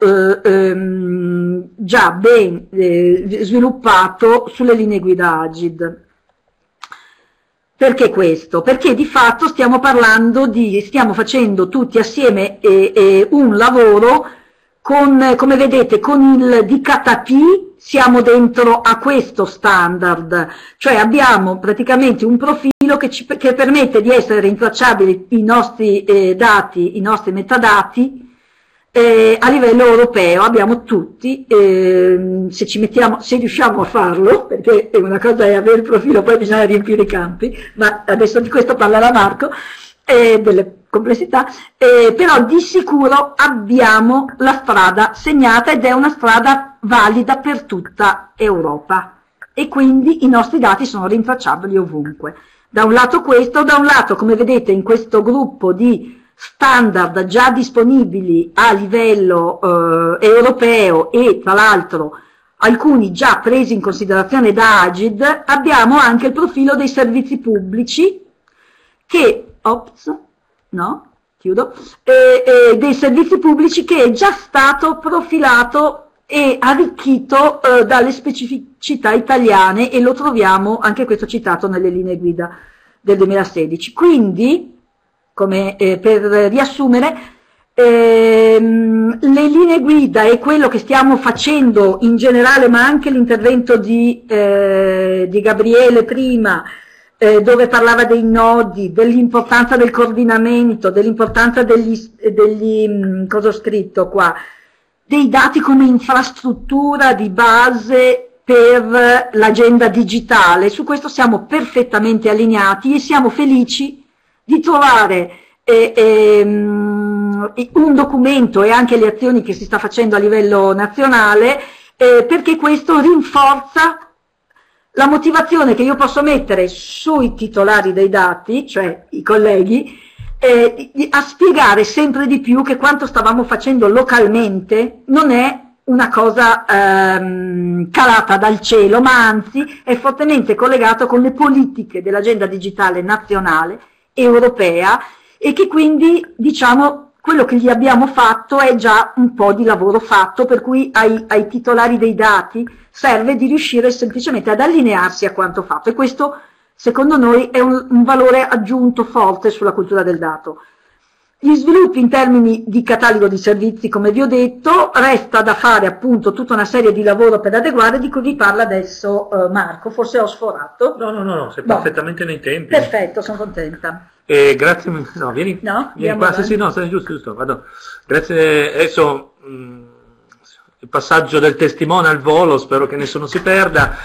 già ben sviluppato sulle linee guida Agid. Perché questo? Perché di fatto stiamo facendo tutti assieme un lavoro come vedete, con il DKP siamo dentro a questo standard, cioè abbiamo praticamente un profilo che permette di essere rintracciabili i nostri dati, i nostri metadati a livello europeo. Abbiamo tutti, se riusciamo a farlo, perché una cosa è avere il profilo, poi bisogna riempire i campi, ma adesso di questo parlerà Marco, delle complessità, però di sicuro abbiamo la strada segnata ed è una strada valida per tutta Europa e quindi i nostri dati sono rintracciabili ovunque. Da un lato questo, da un lato, come vedete in questo gruppo di standard già disponibili a livello europeo e tra l'altro alcuni già presi in considerazione da Agid, abbiamo anche il profilo dei servizi pubblici che dei servizi pubblici che è già stato profilato e arricchito dalle specificità italiane e lo troviamo anche questo citato nelle linee guida del 2016. Quindi, come per riassumere, le linee guida e quello che stiamo facendo in generale, ma anche l'intervento di Gabriele prima, dove parlava dei nodi, dell'importanza del coordinamento, dell'importanza cosa ho scritto qua, dei dati come infrastruttura di base per l'agenda digitale. Su questo siamo perfettamente allineati e siamo felici di trovare un documento e anche le azioni che si sta facendo a livello nazionale, perché questo rinforza la motivazione che io posso mettere sui titolari dei dati, cioè i colleghi, a spiegare sempre di più che quanto stavamo facendo localmente non è una cosa calata dal cielo, ma anzi è fortemente collegato con le politiche dell'agenda digitale nazionale, europea, e che quindi, diciamo, quello che gli abbiamo fatto è già un po' di lavoro fatto, per cui ai titolari dei dati serve di riuscire semplicemente ad allinearsi a quanto fatto, e questo secondo noi è un valore aggiunto forte sulla cultura del dato. Gli sviluppi in termini di catalogo di servizi, come vi ho detto, resta da fare appunto tutta una serie di lavoro per adeguare, di cui vi parla adesso Marco. Forse ho sforato? No, sei perfettamente nei tempi. Perfetto, sono contenta. Grazie, no, vieni qua, sì, no, giusto, vado. Grazie, adesso il passaggio del testimone al volo, spero che nessuno si perda.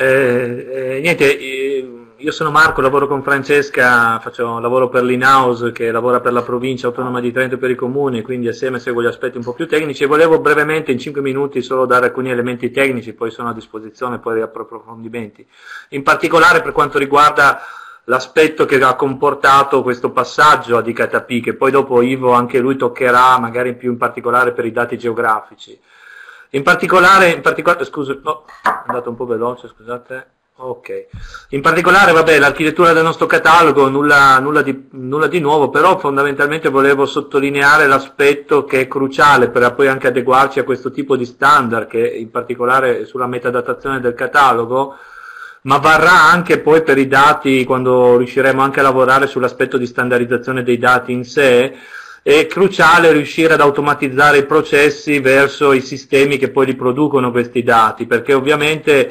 Io sono Marco, lavoro con Francesca, lavoro per l'In-House che lavora per la provincia autonoma di Trento e per i comuni, quindi assieme seguo gli aspetti un po' più tecnici, e volevo brevemente in 5 minuti solo dare alcuni elementi tecnici, poi sono a disposizione poi per approfondimenti. In particolare per quanto riguarda l'aspetto che ha comportato questo passaggio a DKP, che poi dopo Ivo anche lui toccherà, magari più in particolare per i dati geografici. In particolare scusa, no, è andato un po' veloce, scusate. Ok. In particolare, vabbè, l'architettura del nostro catalogo, nulla di nuovo, però fondamentalmente volevo sottolineare l'aspetto che è cruciale per poi anche adeguarci a questo tipo di standard, che in particolare sulla metadatazione del catalogo, ma varrà anche poi per i dati, quando riusciremo anche a lavorare sull'aspetto di standardizzazione dei dati in sé. È cruciale riuscire ad automatizzare i processi verso i sistemi che poi li producono questi dati, perché ovviamente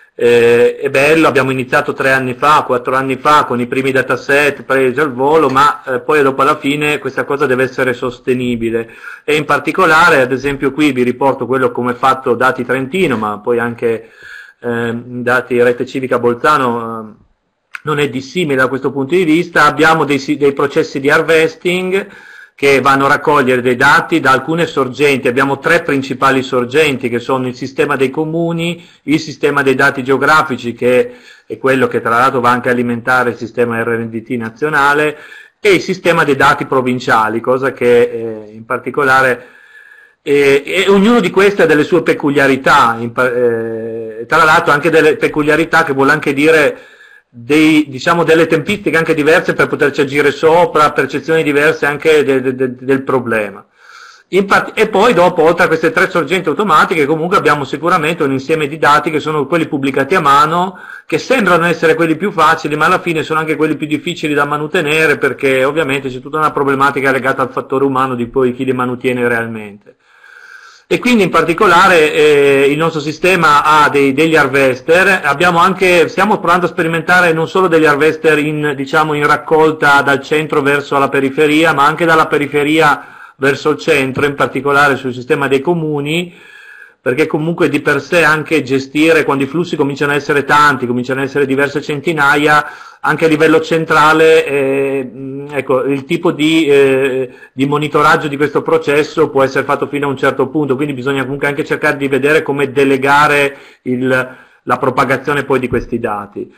è bello, abbiamo iniziato 3 anni fa, 4 anni fa con i primi dataset presi al volo, ma poi dopo alla fine questa cosa deve essere sostenibile, e in particolare, ad esempio, qui vi riporto quello come fatto Dati Trentino, ma poi anche Dati Rete Civica Bolzano non è dissimile da questo punto di vista. Abbiamo dei processi di harvesting che vanno a raccogliere dei dati da alcune sorgenti. Abbiamo 3 principali sorgenti, che sono il sistema dei comuni, il sistema dei dati geografici, che è quello che tra l'altro va anche a alimentare il sistema RNDT nazionale, e il sistema dei dati provinciali, cosa che in particolare e ognuno di questi ha delle sue peculiarità, tra l'altro anche delle peculiarità che vuol anche dire diciamo delle tempistiche anche diverse per poterci agire sopra, percezioni diverse anche del problema. E poi dopo, oltre a queste 3 sorgenti automatiche, comunque abbiamo sicuramente un insieme di dati che sono quelli pubblicati a mano, che sembrano essere quelli più facili, ma alla fine sono anche quelli più difficili da mantenere, perché ovviamente c'è tutta una problematica legata al fattore umano di poi chi li mantiene realmente. E quindi in particolare il nostro sistema ha degli harvester. Stiamo provando a sperimentare non solo degli harvester in raccolta dal centro verso la periferia, ma anche dalla periferia verso il centro, in particolare sul sistema dei comuni, perché comunque di per sé anche gestire, quando i flussi cominciano a essere tanti, cominciano a essere diverse centinaia, anche a livello centrale, ecco, il tipo di monitoraggio di questo processo può essere fatto fino a un certo punto, quindi bisogna comunque anche cercare di vedere come delegare la propagazione poi di questi dati.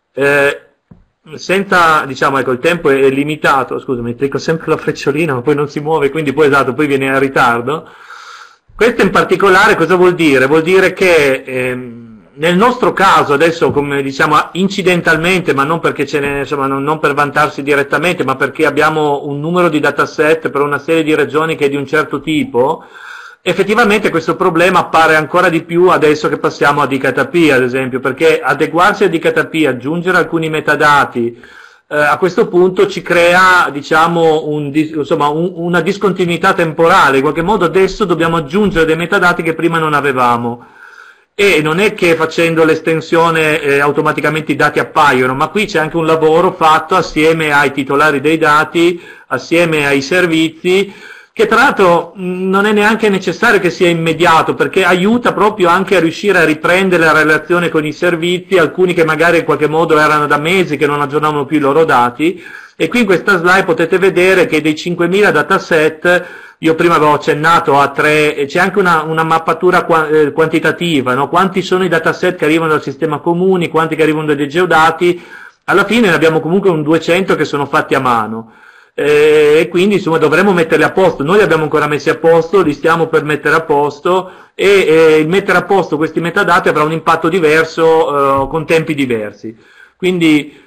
Diciamo, ecco, il tempo è limitato, scusami, clicco sempre la frecciolina ma poi non si muove, quindi poi esatto, poi viene in ritardo. Questo in particolare cosa vuol dire? Vuol dire che nel nostro caso, adesso come diciamo incidentalmente, ma non perché non per vantarsi direttamente, ma perché abbiamo un numero di dataset per una serie di regioni che è di un certo tipo, effettivamente questo problema appare ancora di più adesso che passiamo a DKP, ad esempio, perché adeguarsi a DKP, aggiungere alcuni metadati, a questo punto ci crea, diciamo, una discontinuità temporale. In qualche modo adesso dobbiamo aggiungere dei metadati che prima non avevamo. E non è che facendo l'estensione automaticamente i dati appaiono, ma qui c'è anche un lavoro fatto assieme ai titolari dei dati, assieme ai servizi, che tra l'altro non è neanche necessario che sia immediato, perché aiuta proprio anche a riuscire a riprendere la relazione con i servizi, alcuni che magari in qualche modo erano da mesi che non aggiornavano più i loro dati. E qui in questa slide potete vedere che dei 5.000 dataset, io prima avevo accennato a 3, c'è anche una mappatura quantitativa, no? Quanti sono i dataset che arrivano dal sistema comuni, quanti che arrivano dai geodati. Alla fine ne abbiamo comunque un 200 che sono fatti a mano, e quindi insomma dovremmo metterli a posto. Noi li abbiamo ancora messi a posto, li stiamo per mettere a posto, e il mettere a posto questi metadati avrà un impatto diverso, con tempi diversi. Quindi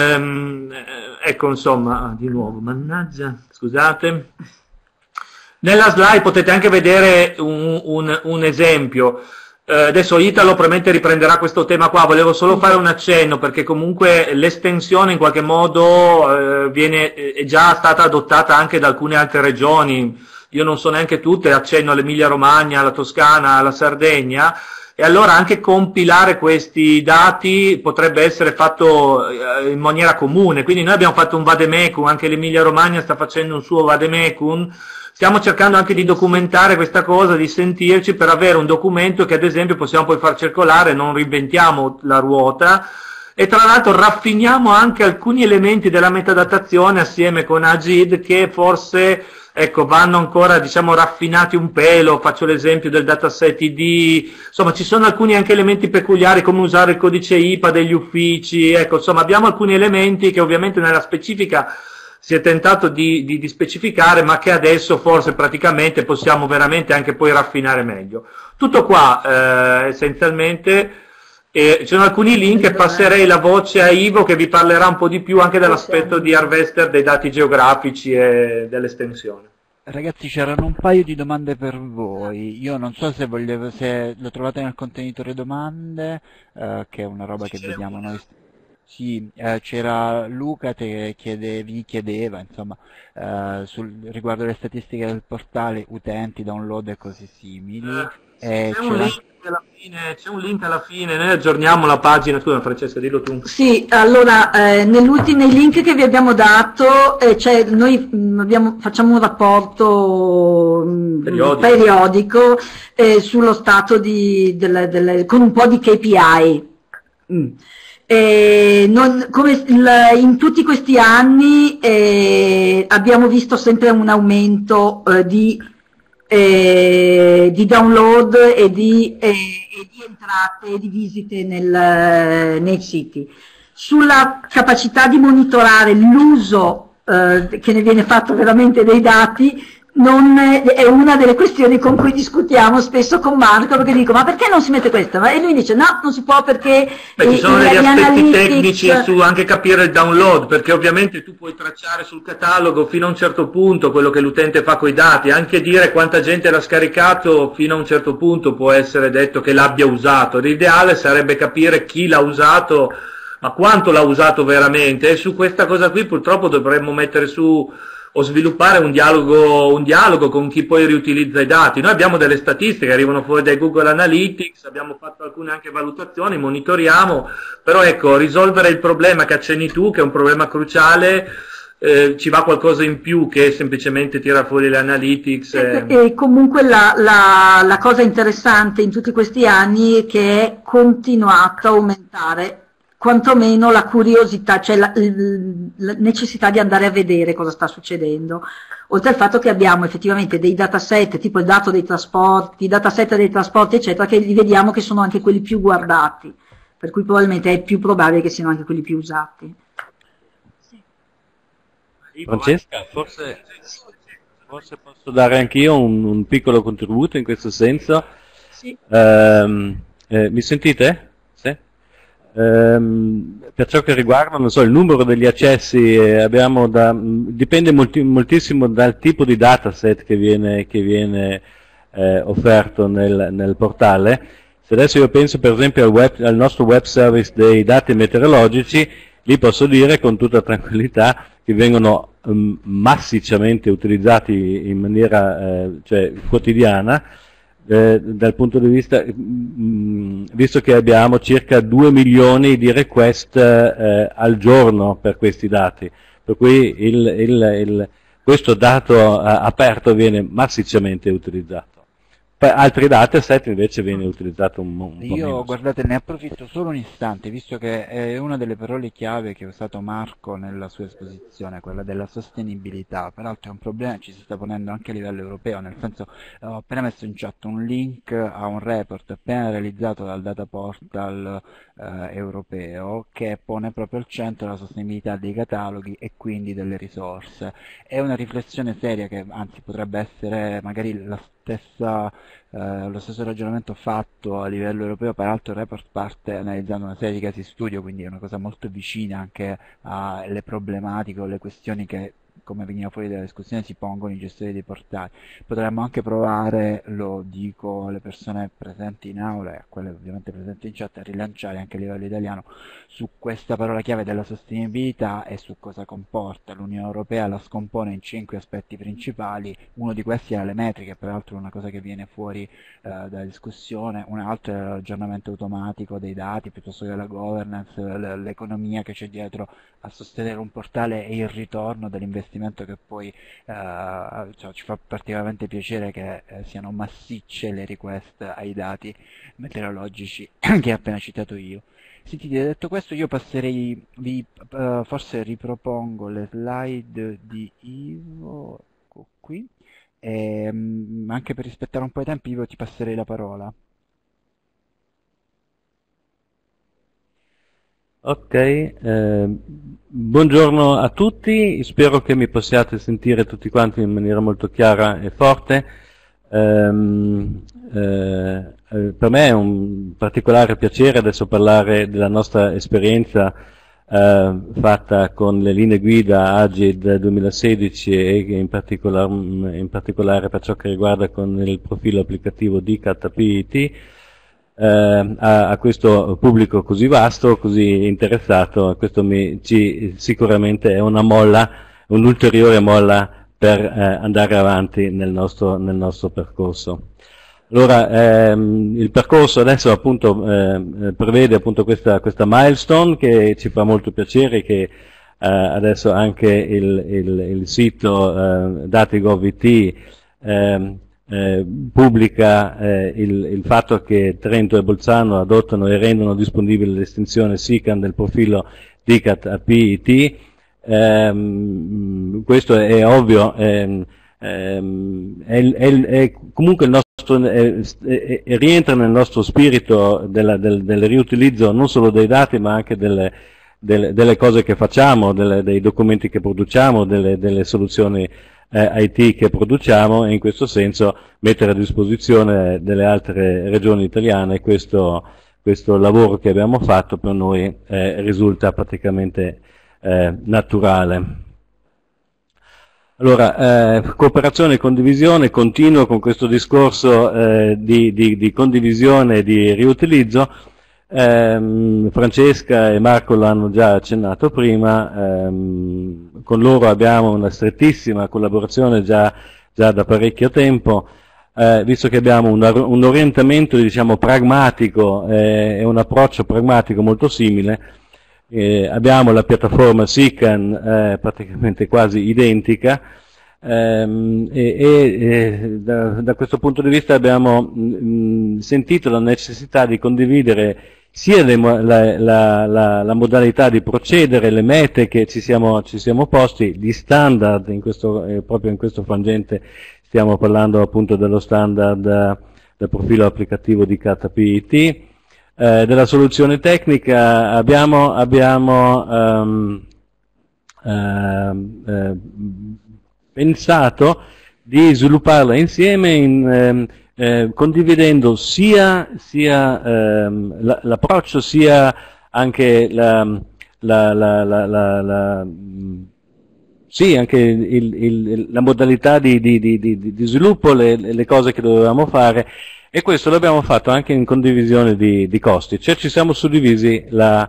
ecco, insomma, di nuovo, mannaggia, scusate. Nella slide potete anche vedere un esempio. Adesso Italo probabilmente riprenderà questo tema qua, volevo solo fare un accenno, perché comunque l'estensione in qualche modo è già stata adottata anche da alcune altre regioni. Io non so neanche tutte, accenno all'Emilia Romagna, alla Toscana, alla Sardegna, e allora anche compilare questi dati potrebbe essere fatto in maniera comune. Quindi noi abbiamo fatto un vademecum, anche l'Emilia Romagna sta facendo un suo vademecum. Stiamo cercando anche di documentare questa cosa, di sentirci per avere un documento che ad esempio possiamo poi far circolare, non reinventiamo la ruota, e tra l'altro raffiniamo anche alcuni elementi della metadatazione assieme con Agid che forse ecco, vanno ancora diciamo raffinati un pelo. Faccio l'esempio del dataset ID, insomma ci sono alcuni anche elementi peculiari come usare il codice IPA degli uffici, ecco, insomma abbiamo alcuni elementi che ovviamente nella specifica si è tentato di specificare, ma che adesso forse praticamente possiamo veramente anche poi raffinare meglio. Tutto qua, essenzialmente, ci sono alcuni link e passerei la voce a Ivo che vi parlerà un po' di più anche dell'aspetto di harvester dei dati geografici e dell'estensione. Ragazzi, c'erano un paio di domande per voi. Io non so se lo trovate nel contenitore domande, che è una roba che vediamo noi. Sì, c'era Luca che vi chiedeva, insomma, riguardo le statistiche del portale, utenti, download e cose simili. C'è un link alla fine, noi aggiorniamo la pagina. Scusa Francesca, dillo tu. Sì, allora, nei link che vi abbiamo dato, noi facciamo un rapporto periodico sullo stato con un po' di KPI. In tutti questi anni abbiamo visto sempre un aumento di download e di entrate e di visite nei siti. Sulla capacità di monitorare l'uso che ne viene fatto veramente dei dati, è una delle questioni con cui discutiamo spesso con Marco, perché dico ma perché non si mette questa? E lui dice no, non si può perché ci sono degli aspetti tecnici su anche capire il download, perché ovviamente tu puoi tracciare sul catalogo fino a un certo punto quello che l'utente fa con i dati, anche dire quanta gente l'ha scaricato fino a un certo punto può essere detto che l'abbia usato. L'ideale sarebbe capire chi l'ha usato, ma quanto l'ha usato veramente, e su questa cosa qui purtroppo dovremmo mettere su o sviluppare un dialogo con chi poi riutilizza i dati. Noi abbiamo delle statistiche, arrivano fuori dai Google Analytics, abbiamo fatto alcune anche valutazioni, monitoriamo, però ecco, risolvere il problema che accenni tu, che è un problema cruciale, ci va qualcosa in più che semplicemente tira fuori le analytics. E comunque la cosa interessante in tutti questi anni è che è continuato a aumentare quantomeno la curiosità, cioè la necessità di andare a vedere cosa sta succedendo, oltre al fatto che abbiamo effettivamente dei dataset, tipo il dato dei trasporti, i dataset dei trasporti eccetera, che li vediamo che sono anche quelli più guardati, per cui probabilmente è più probabile che siano anche quelli più usati. Francesca, forse posso dare anch'io un piccolo contributo in questo senso. Sì. Mi sentite? Per ciò che riguarda, non so, il numero degli accessi, dipende moltissimo dal tipo di dataset che viene offerto nel portale. Se adesso io penso per esempio al nostro web service dei dati meteorologici, lì posso dire con tutta tranquillità che vengono massicciamente utilizzati in maniera quotidiana, dal punto di vista, visto che abbiamo circa 2 milioni di request al giorno per questi dati, per cui questo dato aperto viene massicciamente utilizzato. Per altri dataset invece viene utilizzato un po' meno. Io, guardate, ne approfitto solo un istante, visto che è una delle parole chiave che ha usato Marco nella sua esposizione, quella della sostenibilità. Peraltro è un problema che ci si sta ponendo anche a livello europeo, nel senso, ho appena messo in chat un link a un report appena realizzato dal Data Portal europeo, che pone proprio al centro la sostenibilità dei cataloghi e quindi delle risorse. È una riflessione seria che anzi potrebbe essere magari lo stesso ragionamento fatto a livello europeo. Peraltro il report parte analizzando una serie di casi studio, quindi è una cosa molto vicina anche alle problematiche o alle questioni che, come veniva fuori dalla discussione, si pongono i gestori dei portali. Potremmo anche provare, lo dico alle persone presenti in aula e a quelle ovviamente presenti in chat, a rilanciare anche a livello italiano su questa parola chiave della sostenibilità e su cosa comporta. L'Unione Europea la scompone in 5 aspetti principali, uno di questi è le metriche, peraltro una cosa che viene fuori dalla discussione, un altro è l'aggiornamento automatico dei dati, piuttosto che la governance, l'economia che c'è dietro a sostenere un portale e il ritorno dell'investimento che poi ci fa particolarmente piacere che siano massicce le request ai dati meteorologici che ho appena citato io. Senti, detto questo, io passerei, forse ripropongo le slide di Ivo, ecco qui, e, anche per rispettare un po' i tempi, Ivo, ti passerei la parola. Ok, buongiorno a tutti, spero che mi possiate sentire tutti quanti in maniera molto chiara e forte. Per me è un particolare piacere adesso parlare della nostra esperienza fatta con le linee guida AGID 2016 e in particolare per ciò che riguarda con il profilo applicativo di KPIT. A questo pubblico così vasto, così interessato, questo sicuramente è una molla, un'ulteriore molla per andare avanti nel nostro percorso. Allora, il percorso adesso appunto prevede appunto questa milestone che ci fa molto piacere, che adesso anche il sito dati.gov.it pubblica il fatto che Trento e Bolzano adottano e rendono disponibile l'estensione SICAN del profilo DICAT a PIT. Questo è ovvio, comunque il nostro, rientra nel nostro spirito del riutilizzo non solo dei dati ma anche delle cose che facciamo, dei documenti che produciamo, delle soluzioni IT che produciamo, e in questo senso mettere a disposizione delle altre regioni italiane questo lavoro che abbiamo fatto per noi risulta praticamente naturale. Allora, cooperazione e condivisione, continuo con questo discorso di condivisione e di riutilizzo. Francesca e Marco l'hanno già accennato prima, con loro abbiamo una strettissima collaborazione già da parecchio tempo, visto che abbiamo un orientamento diciamo pragmatico e un approccio pragmatico molto simile. Abbiamo la piattaforma SICAN praticamente quasi identica, da questo punto di vista abbiamo sentito la necessità di condividere sia la modalità di procedere, le mete che ci siamo posti, gli standard, proprio in questo frangente stiamo parlando appunto dello standard del profilo applicativo di KPIT. Della soluzione tecnica abbiamo pensato di svilupparla insieme condividendo sia l'approccio sia anche anche la modalità di sviluppo, le cose che dovevamo fare. E questo l'abbiamo fatto anche in condivisione di costi, cioè ci siamo suddivisi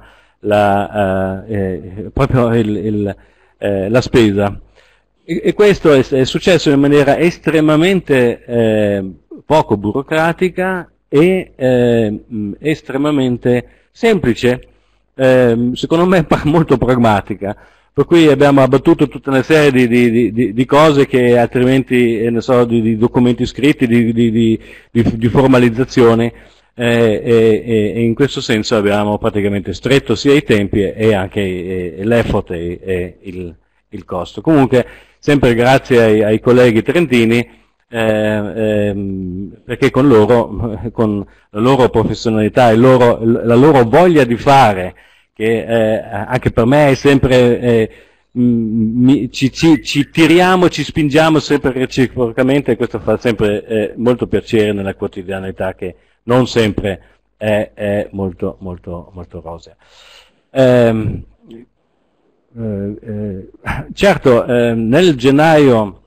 proprio la spesa. E questo è successo in maniera estremamente poco burocratica e estremamente semplice, secondo me molto pragmatica. Per cui abbiamo abbattuto tutta una serie di cose che altrimenti, ne so, di documenti scritti, di formalizzazioni, e in questo senso abbiamo praticamente stretto sia i tempi e anche l'effort e il costo. Comunque, sempre grazie ai colleghi trentini, perché con la loro professionalità e la loro voglia di fare, che anche per me è sempre, ci tiriamo, ci spingiamo sempre reciprocamente, e questo fa sempre molto piacere nella quotidianità che non sempre è molto, molto, molto rosea. Certo, nel gennaio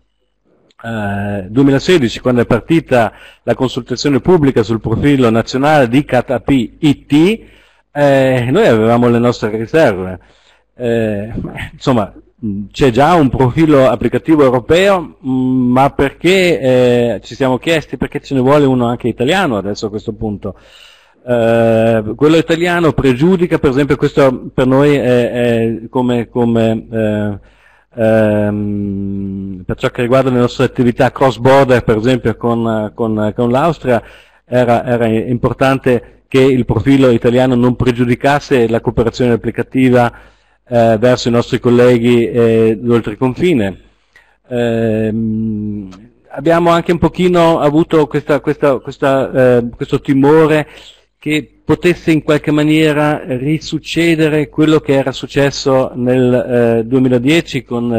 2016, quando è partita la consultazione pubblica sul profilo nazionale di KPIT, noi avevamo le nostre riserve. Insomma, c'è già un profilo applicativo europeo, ma perché ci siamo chiesti perché ce ne vuole uno anche italiano adesso a questo punto. Quello italiano pregiudica, per esempio, questo per noi è come per ciò che riguarda le nostre attività cross border, per esempio con l'Austria, era importante che il profilo italiano non pregiudicasse la cooperazione applicativa verso i nostri colleghi oltre il confine. Abbiamo anche un pochino avuto questo timore che potesse in qualche maniera risuccedere quello che era successo nel 2010 con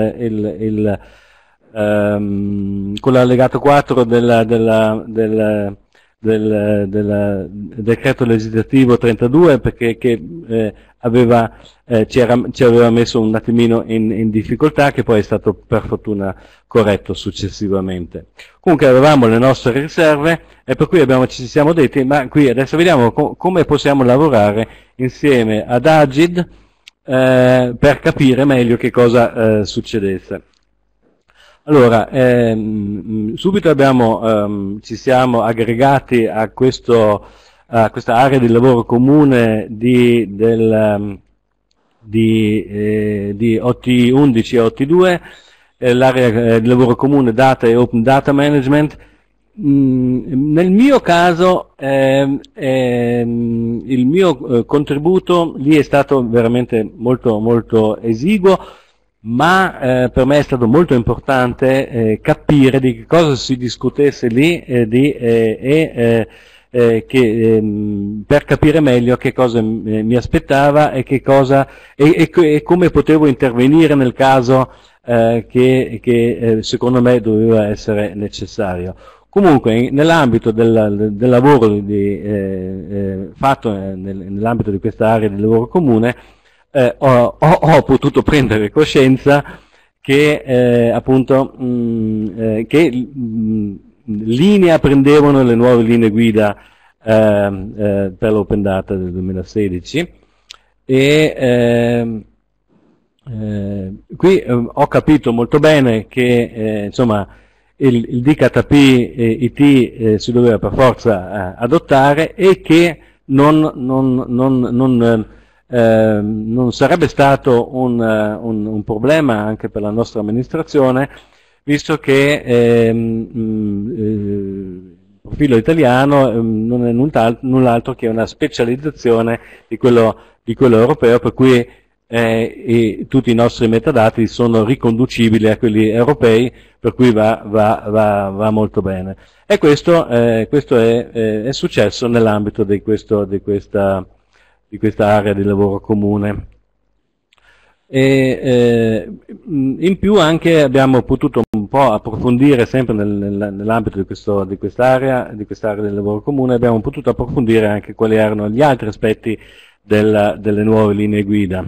l'allegato 4 del decreto legislativo 32, perché ci aveva messo un attimino in difficoltà, che poi è stato per fortuna corretto successivamente. Comunque avevamo le nostre riserve e per cui ci siamo detti, ma qui adesso vediamo come possiamo lavorare insieme ad Agid per capire meglio che cosa succedesse. Allora, subito ci siamo aggregati a questa area di lavoro comune di OT11 e OT2, l'area di lavoro comune Data e Open Data Management. Nel mio caso il mio contributo lì è stato veramente molto, molto esiguo, ma per me è stato molto importante capire di che cosa si discutesse lì per capire meglio che cosa mi aspettava e come potevo intervenire nel caso che secondo me doveva essere necessario. Comunque nell'ambito del lavoro fatto nell'ambito di questa area di lavoro comune ho potuto prendere coscienza che appunto che linea prendevano le nuove linee guida per l'Open Data del 2016 e qui ho capito molto bene che insomma il DKP IT si doveva per forza adottare e che non sarebbe stato un problema anche per la nostra amministrazione, visto che il profilo italiano non è null'altro che una specializzazione di quello europeo, per cui tutti i nostri metadati sono riconducibili a quelli europei, per cui va molto bene. E questo è successo nell'ambito di questa area di lavoro comune. In più anche abbiamo potuto un po' approfondire, sempre nell'ambito di quest'area di lavoro comune, abbiamo potuto approfondire anche quali erano gli altri aspetti delle nuove linee guida.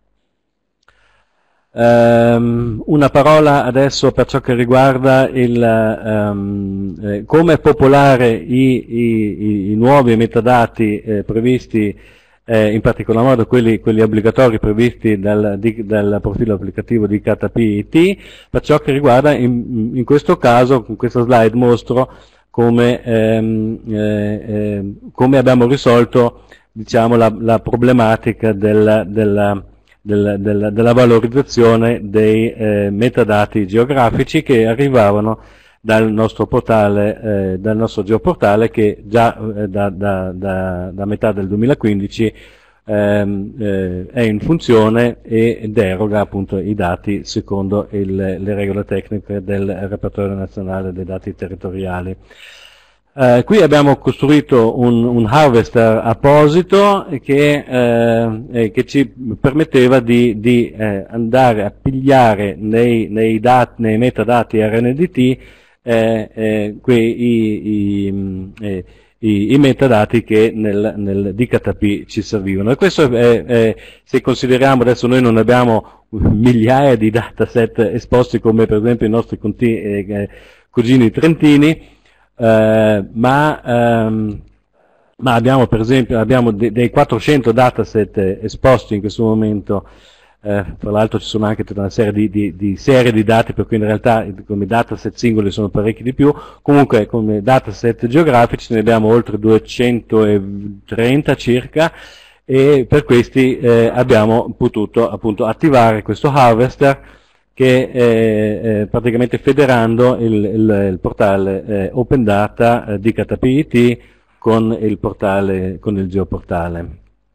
Una parola adesso per ciò che riguarda come popolare i nuovi metadati previsti, in particolar modo quelli obbligatori previsti dal profilo applicativo di KPIT. Per ciò che riguarda, in questo caso, con questa slide mostro come abbiamo risolto, diciamo, la problematica della valorizzazione dei metadati geografici che arrivavano dal nostro portale, dal nostro geoportale, che già da metà del 2015 è in funzione ed eroga appunto i dati secondo le regole tecniche del repertorio nazionale dei dati territoriali. Qui abbiamo costruito un harvester apposito che ci permetteva di andare a pigliare nei metadati RNDT i metadati che nel DKP ci servivano. E questo se consideriamo, adesso noi non abbiamo migliaia di dataset esposti come per esempio i nostri cugini trentini, ma abbiamo per esempio dei 400 dataset esposti in questo momento. Tra l'altro ci sono anche tutta una serie di serie di dati, per cui in realtà come dataset singoli sono parecchi di più. Comunque come dataset geografici ne abbiamo oltre 230 circa, e per questi abbiamo potuto appunto attivare questo harvester che praticamente federando il portale Open Data di KPIT con il portale, con il geoportale.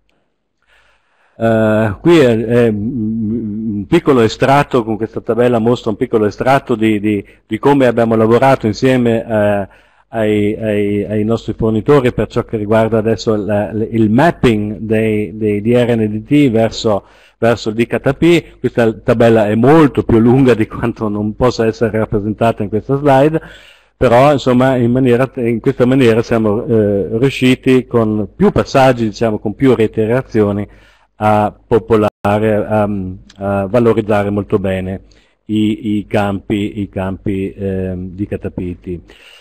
Qui è un piccolo estratto, con questa tabella mostra un piccolo estratto di come abbiamo lavorato insieme ai nostri fornitori per ciò che riguarda adesso il mapping dei DRNDT verso il DKP. Questa tabella è molto più lunga di quanto non possa essere rappresentata in questa slide, però insomma in questa maniera siamo riusciti con più passaggi, diciamo con più reiterazioni, a popolare, a valorizzare molto bene i campi di KPIT.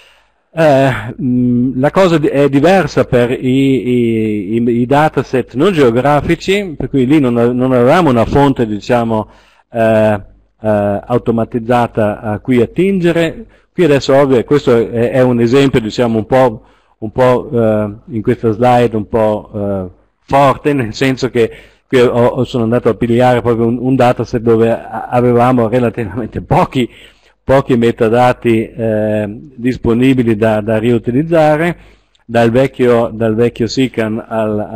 La cosa è diversa per i dataset non geografici, per cui lì non avevamo una fonte, diciamo, automatizzata a cui attingere. Qui adesso, ovvio, questo è un esempio, diciamo, un po' in questa slide un po' forte, nel senso che qui sono andato a pigliare proprio un dataset dove avevamo relativamente pochi metadati disponibili da riutilizzare, dal vecchio SICAN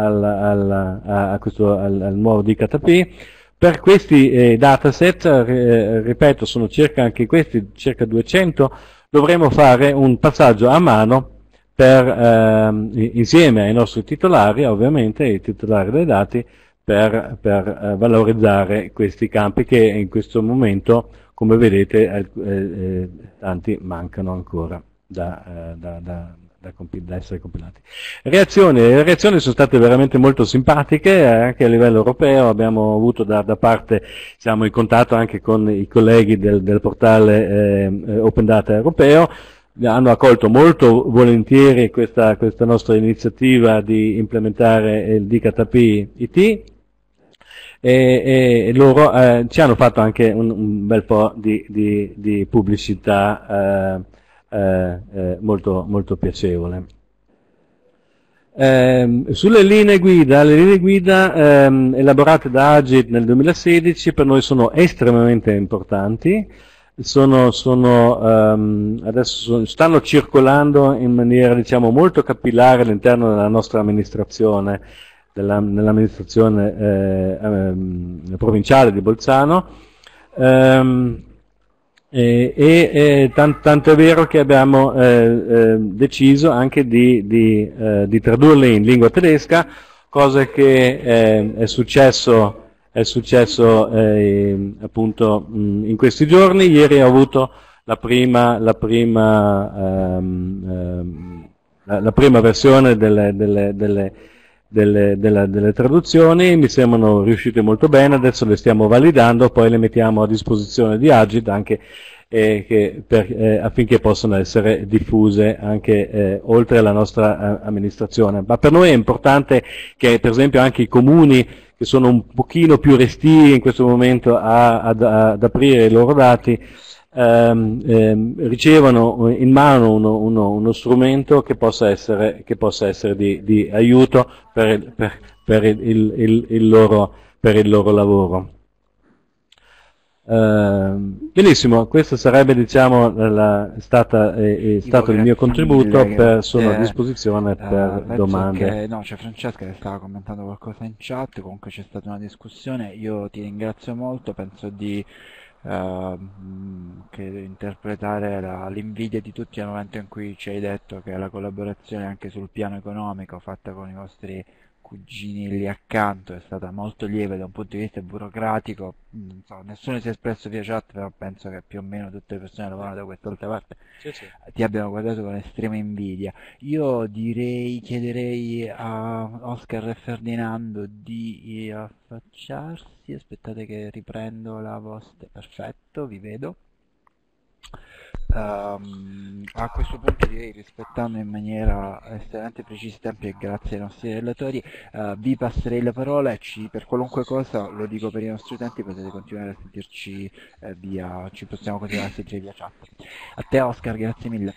al nuovo DKP. Per questi dataset, ripeto, sono anche questi circa 200, dovremo fare un passaggio a mano insieme ai nostri titolari, ovviamente, i titolari dei dati, per valorizzare questi campi che in questo momento, come vedete, tanti mancano ancora da essere compilati. Le reazioni sono state veramente molto simpatiche, anche a livello europeo. Abbiamo avuto siamo in contatto anche con i colleghi del portale Open Data europeo, hanno accolto molto volentieri questa nostra iniziativa di implementare il DKP-IT, e loro ci hanno fatto anche un bel po' di pubblicità molto, molto piacevole. Sulle linee guida, elaborate da Agit nel 2016 per noi sono estremamente importanti. Adesso stanno circolando in maniera, diciamo, molto capillare all'interno della nostra amministrazione, nell'amministrazione provinciale di Bolzano, tanto è vero che abbiamo deciso anche di tradurle in lingua tedesca, cosa che è successo appunto in questi giorni. Ieri ho avuto la prima versione delle traduzioni, mi sembrano riuscite molto bene. Adesso le stiamo validando, poi le mettiamo a disposizione di Agit anche affinché possano essere diffuse anche oltre alla nostra amministrazione. Ma per noi è importante che, per esempio, anche i comuni che sono un pochino più restii in questo momento ad aprire i loro dati, ricevano in mano uno strumento che possa essere di aiuto per il loro lavoro. Benissimo, questo sarebbe, diciamo, stato il mio contributo. Sono a disposizione per domande. No, c'è Francesca che stava commentando qualcosa in chat. Comunque c'è stata una discussione, io ti ringrazio molto, penso di che interpretare l'invidia di tutti nel momento in cui ci hai detto che la collaborazione anche sul piano economico fatta con i vostri cugini lì accanto è stata molto lieve da un punto di vista burocratico. Non so, nessuno si è espresso via chat, però penso che più o meno tutte le persone che lavorano da quest'altra parte ti abbiano guardato con estrema invidia. Io chiederei a Oscar e Ferdinando di affacciarsi. Aspettate che riprendo la vostra. Perfetto, vi vedo. A questo punto direi, rispettando in maniera estremamente precisa i tempi e grazie ai nostri relatori, vi passerei la parola e per qualunque cosa, lo dico per i nostri utenti, potete continuare a sentirci ci possiamo continuare a sentire via chat. A te Oscar, grazie mille.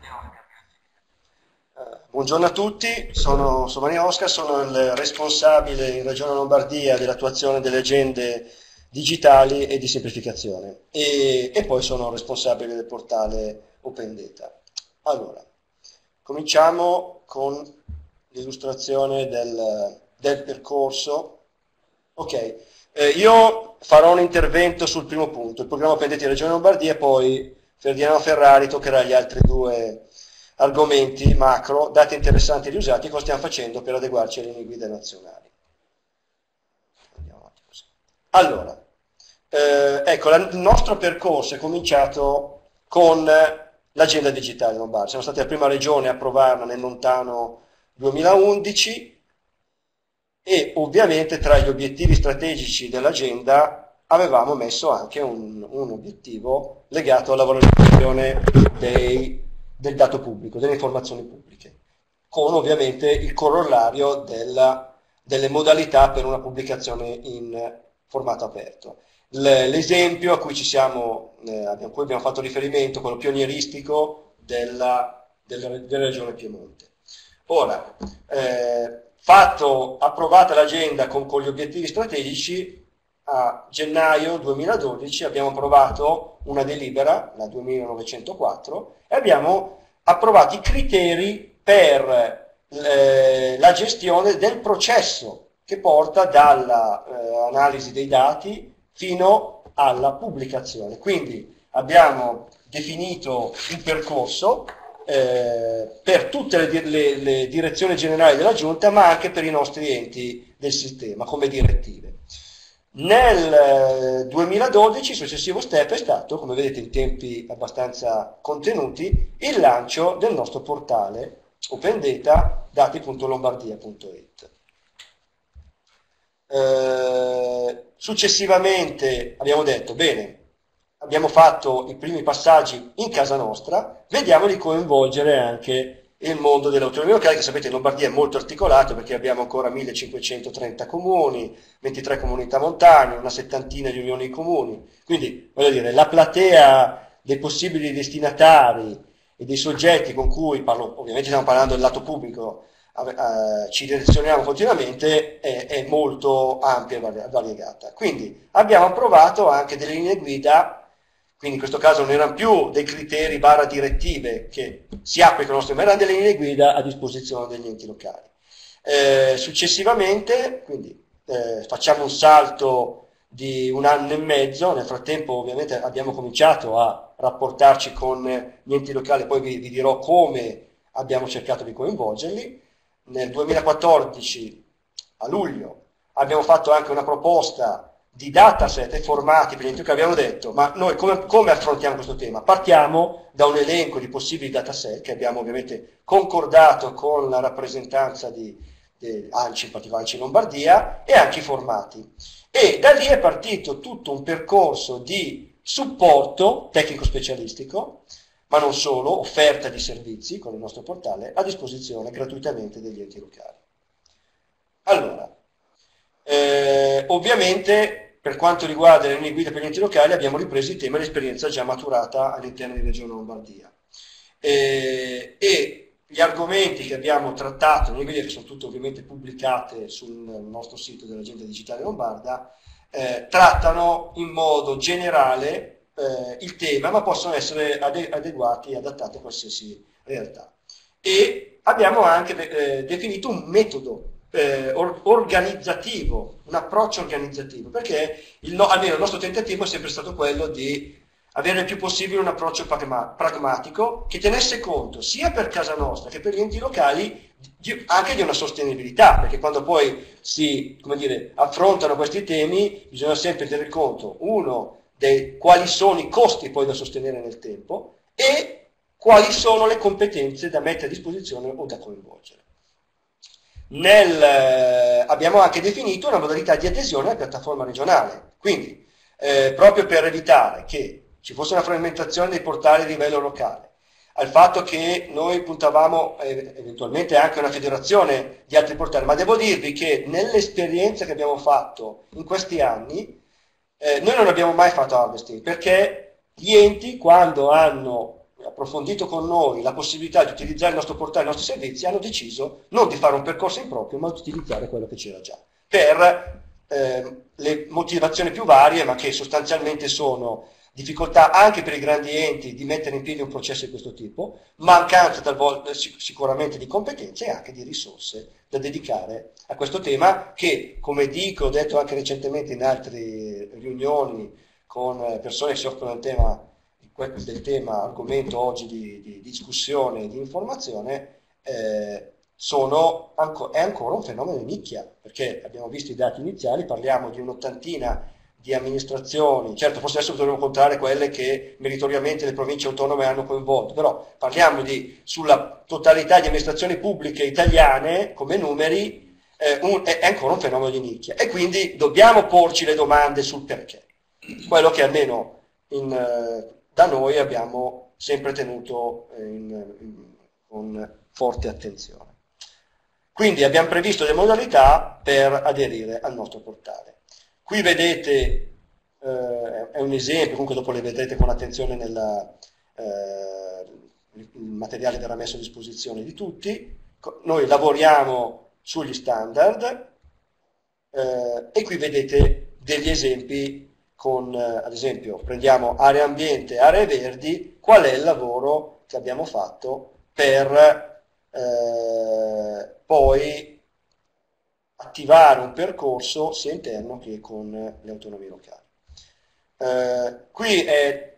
Buongiorno a tutti, sono Mario Oscar, sono il responsabile in Regione Lombardia dell'attuazione delle agende digitali e di semplificazione e poi sono responsabile del portale Open Data. Allora, cominciamo con l'illustrazione del percorso. Ok, io farò un intervento sul primo punto, il programma Pendenti Regione Lombardia, e poi Ferdinando Ferrari toccherà gli altri due argomenti macro, dati interessanti e riusati, e cosa stiamo facendo per adeguarci alle linee guida nazionali. Andiamo avanti così. Allora, ecco, il nostro percorso è cominciato con l'agenda digitale Lombardia. Siamo stati la prima regione a approvarla nel lontano 2011 e ovviamente tra gli obiettivi strategici dell'agenda avevamo messo anche un obiettivo legato alla valorizzazione del dato pubblico, delle informazioni pubbliche, con ovviamente il corollario delle modalità per una pubblicazione in formato aperto. L'esempio a cui abbiamo fatto riferimento, quello pionieristico della regione Piemonte. Ora, approvata l'agenda con gli obiettivi strategici, a gennaio 2012 abbiamo approvato una delibera, la 2904, e abbiamo approvato i criteri per la gestione del processo che porta dall'analisi dei dati fino alla pubblicazione. Quindi abbiamo definito un percorso per tutte le direzioni generali della Giunta, ma anche per i nostri enti del sistema come direttive. Nel 2012 il successivo step è stato, come vedete in tempi abbastanza contenuti, il lancio del nostro portale Open Data dati.lombardia.it. Successivamente abbiamo detto, bene, abbiamo fatto i primi passaggi in casa nostra, vediamo di coinvolgere anche il mondo delle autonomie locali, che sapete in Lombardia è molto articolato perché abbiamo ancora 1530 comuni, 23 comunità montane, una settantina di unioni di comuni, quindi voglio dire, la platea dei possibili destinatari e dei soggetti con cui, ovviamente stiamo parlando del lato pubblico, ci direzioniamo continuamente, è molto ampia e variegata. Quindi abbiamo approvato anche delle linee guida, quindi in questo caso non erano più dei criteri / direttive che si applicano al nostro, ma erano delle linee guida a disposizione degli enti locali. Successivamente, quindi facciamo un salto di 1 anno e mezzo, nel frattempo ovviamente abbiamo cominciato a rapportarci con gli enti locali, poi vi dirò come abbiamo cercato di coinvolgerli. Nel 2014, a luglio, abbiamo fatto anche una proposta di dataset e formati per gli enti locali. Abbiamo detto, ma noi come affrontiamo questo tema? Partiamo da un elenco di possibili dataset che abbiamo ovviamente concordato con la rappresentanza di ANCI, in particolare ANCI Lombardia, e anche i formati. E da lì è partito tutto un percorso di supporto tecnico-specialistico, ma non solo, offerta di servizi con il nostro portale a disposizione gratuitamente degli enti locali. Allora, ovviamente per quanto riguarda le linee guida per gli enti locali abbiamo ripreso il tema dell'esperienza già maturata all'interno di Regione Lombardia. E gli argomenti che abbiamo trattato, le linee guida che sono tutte ovviamente pubblicate sul nostro sito dell'Agenda Digitale Lombarda, trattano in modo generale il tema, ma possono essere adeguati e adattati a qualsiasi realtà. E abbiamo anche definito un metodo organizzativo, un approccio organizzativo, perché almeno il nostro tentativo è sempre stato quello di avere il più possibile un approccio pragmatico che tenesse conto sia per casa nostra che per gli enti locali anche di una sostenibilità, perché quando poi si, come dire, affrontano questi temi bisogna sempre tener conto, uno, di quali sono i costi poi da sostenere nel tempo e quali sono le competenze da mettere a disposizione o da coinvolgere. Abbiamo anche definito una modalità di adesione alla piattaforma regionale, quindi proprio per evitare che ci fosse una frammentazione dei portali a livello locale, al fatto che noi puntavamo eventualmente anche a una federazione di altri portali, ma devo dirvi che nell'esperienza che abbiamo fatto in questi anni noi non abbiamo mai fatto harvesting, perché gli enti, quando hanno approfondito con noi la possibilità di utilizzare il nostro portale, i nostri servizi, hanno deciso non di fare un percorso improprio, ma di utilizzare quello che c'era già, per le motivazioni più varie, ma che sostanzialmente sono difficoltà anche per i grandi enti di mettere in piedi un processo di questo tipo, mancanza talvolta sicuramente di competenze e anche di risorse da dedicare a questo tema che, come dico, ho detto anche recentemente in altre riunioni con persone che si occupano del tema argomento oggi di discussione e di informazione, è ancora un fenomeno di nicchia, perché abbiamo visto i dati iniziali, parliamo di un'ottantina di amministrazioni, certo forse adesso dovremmo contare quelle che meritoriamente le province autonome hanno coinvolto, però parliamo sulla totalità di amministrazioni pubbliche italiane come numeri, è ancora un fenomeno di nicchia e quindi dobbiamo porci le domande sul perché, quello che almeno da noi abbiamo sempre tenuto con forte attenzione. Quindi abbiamo previsto delle modalità per aderire al nostro portale. Qui vedete, è un esempio, comunque dopo le vedrete con attenzione il materiale verrà messo a disposizione di tutti. Noi lavoriamo sugli standard e qui vedete degli esempi ad esempio, prendiamo area ambiente, aree verdi, qual è il lavoro che abbiamo fatto per poi attivare un percorso sia interno che con le autonomie locali. Qui è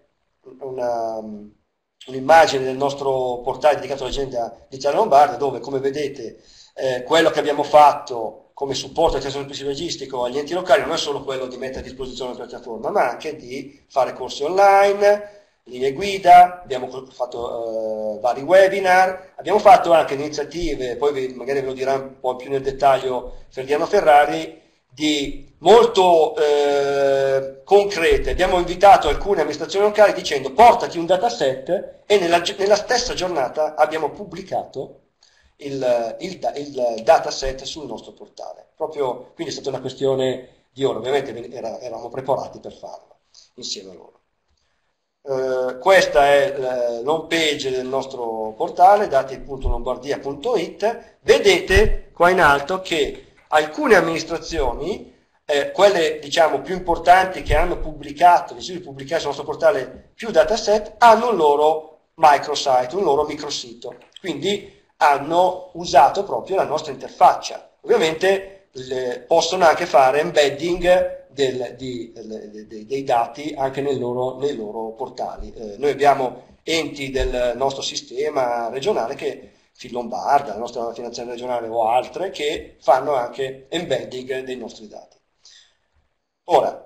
un'immagine del nostro portale dedicato all'agenda digitale lombarda, dove, come vedete, quello che abbiamo fatto come supporto al servizio logistico agli enti locali non è solo quello di mettere a disposizione una piattaforma, ma anche di fare corsi online, linee guida, abbiamo fatto vari webinar, abbiamo fatto anche iniziative, poi magari ve lo dirà un po' più nel dettaglio Ferdiano Ferrari, molto concrete. Abbiamo invitato alcune amministrazioni locali dicendo portati un dataset e nella stessa giornata abbiamo pubblicato il dataset sul nostro portale. Quindi è stata una questione di ore, ovviamente eravamo preparati per farlo insieme a loro. Questa è l'home page del nostro portale, dati.lombardia.it. Vedete qua in alto che alcune amministrazioni, quelle diciamo più importanti che hanno pubblicato, decisi di pubblicare sul nostro portale più dataset, hanno un loro microsite, un loro microsito, quindi hanno usato proprio la nostra interfaccia. Ovviamente possono anche fare embedding dei dati anche nei loro portali. Noi abbiamo enti del nostro sistema regionale Lombarda, la nostra finanziaria regionale o altre, che fanno anche embedding dei nostri dati. Ora,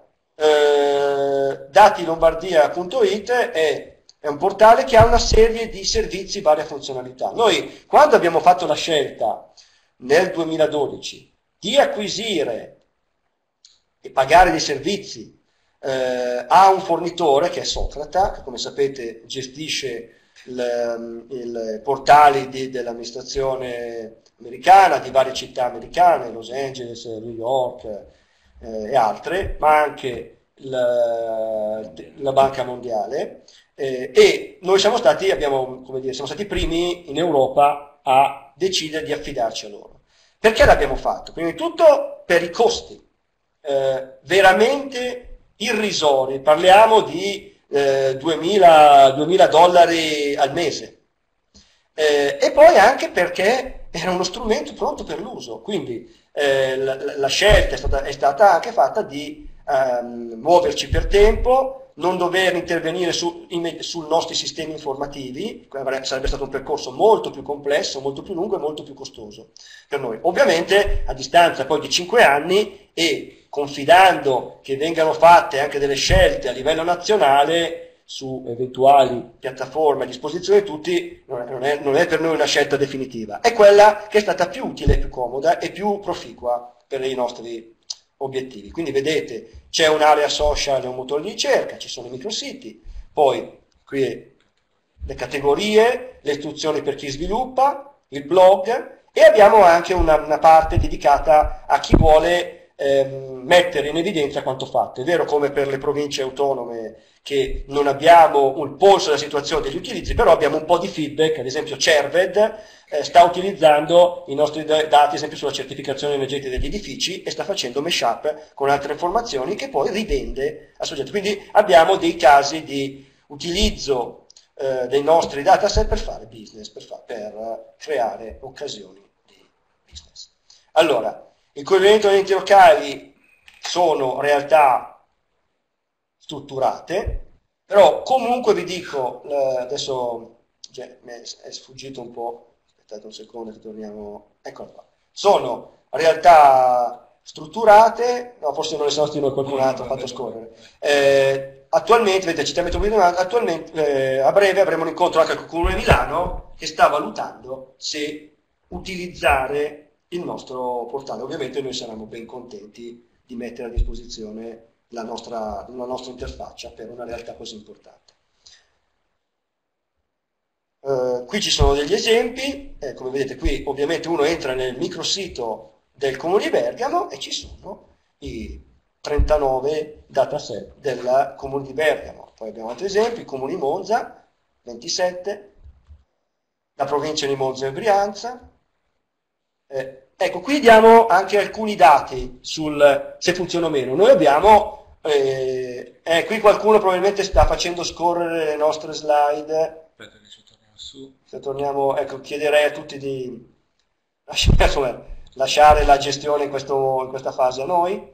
datilombardia.it è un portale che ha una serie di servizi, varie funzionalità. Noi, quando abbiamo fatto la scelta nel 2012 di acquisire e pagare dei servizi a un fornitore che è Socrata, che come sapete gestisce i portali dell'amministrazione americana, di varie città americane, Los Angeles, New York e altre, ma anche la Banca Mondiale, e noi siamo stati i primi in Europa a decidere di affidarci a loro. Perché l'abbiamo fatto? Prima di tutto per i costi veramente irrisori, parliamo di $2.000 al mese, e poi anche perché era uno strumento pronto per l'uso, quindi la scelta è stata anche fatta di muoverci per tempo, non dover intervenire sui nostri sistemi informativi, sarebbe stato un percorso molto più complesso, molto più lungo e molto più costoso per noi. Ovviamente a distanza poi di 5 anni e confidando che vengano fatte anche delle scelte a livello nazionale su eventuali piattaforme a disposizione di tutti, non è per noi una scelta definitiva, è quella che è stata più utile, più comoda e più proficua per i nostri obiettivi. Quindi vedete, c'è un'area social e un motore di ricerca, ci sono i micrositi, poi qui le categorie, le istruzioni per chi sviluppa, il blog, e abbiamo anche una parte dedicata a chi vuole mettere in evidenza quanto fatto. È vero come per le province autonome che non abbiamo un polso della situazione degli utilizzi, però abbiamo un po' di feedback, ad esempio Cerved sta utilizzando i nostri dati, ad esempio sulla certificazione energetica degli edifici e sta facendo mashup con altre informazioni che poi rivende a soggetti. Quindi abbiamo dei casi di utilizzo dei nostri dataset per fare business, per creare occasioni di business. Allora, il coordinamento degli enti locali sono realtà strutturate, però comunque vi dico, adesso mi è sfuggito un po', aspettate un secondo che torniamo, eccolo qua, sono realtà strutturate, no forse non ne siamo stati noi, qualcun altro ha fatto scorrere, attualmente, vedete, città metropolitana, attualmente a breve avremo un incontro anche con il Comune di Milano che sta valutando se utilizzare il nostro portale. Ovviamente noi saremo ben contenti di mettere a disposizione la nostra interfaccia per una realtà così importante. Qui ci sono degli esempi, come vedete qui ovviamente uno entra nel microsito del Comune di Bergamo e ci sono i 39 dataset del Comune di Bergamo. Poi abbiamo altri esempi, il Comune di Monza, 27, la provincia di Monza e Brianza. Ecco, qui diamo anche alcuni dati sul se funziona o meno. Noi abbiamo, qui qualcuno probabilmente sta facendo scorrere le nostre slide. Aspetta che ci torniamo su. Se torniamo, ecco, chiederei a tutti di lasciare la gestione in questa fase a noi.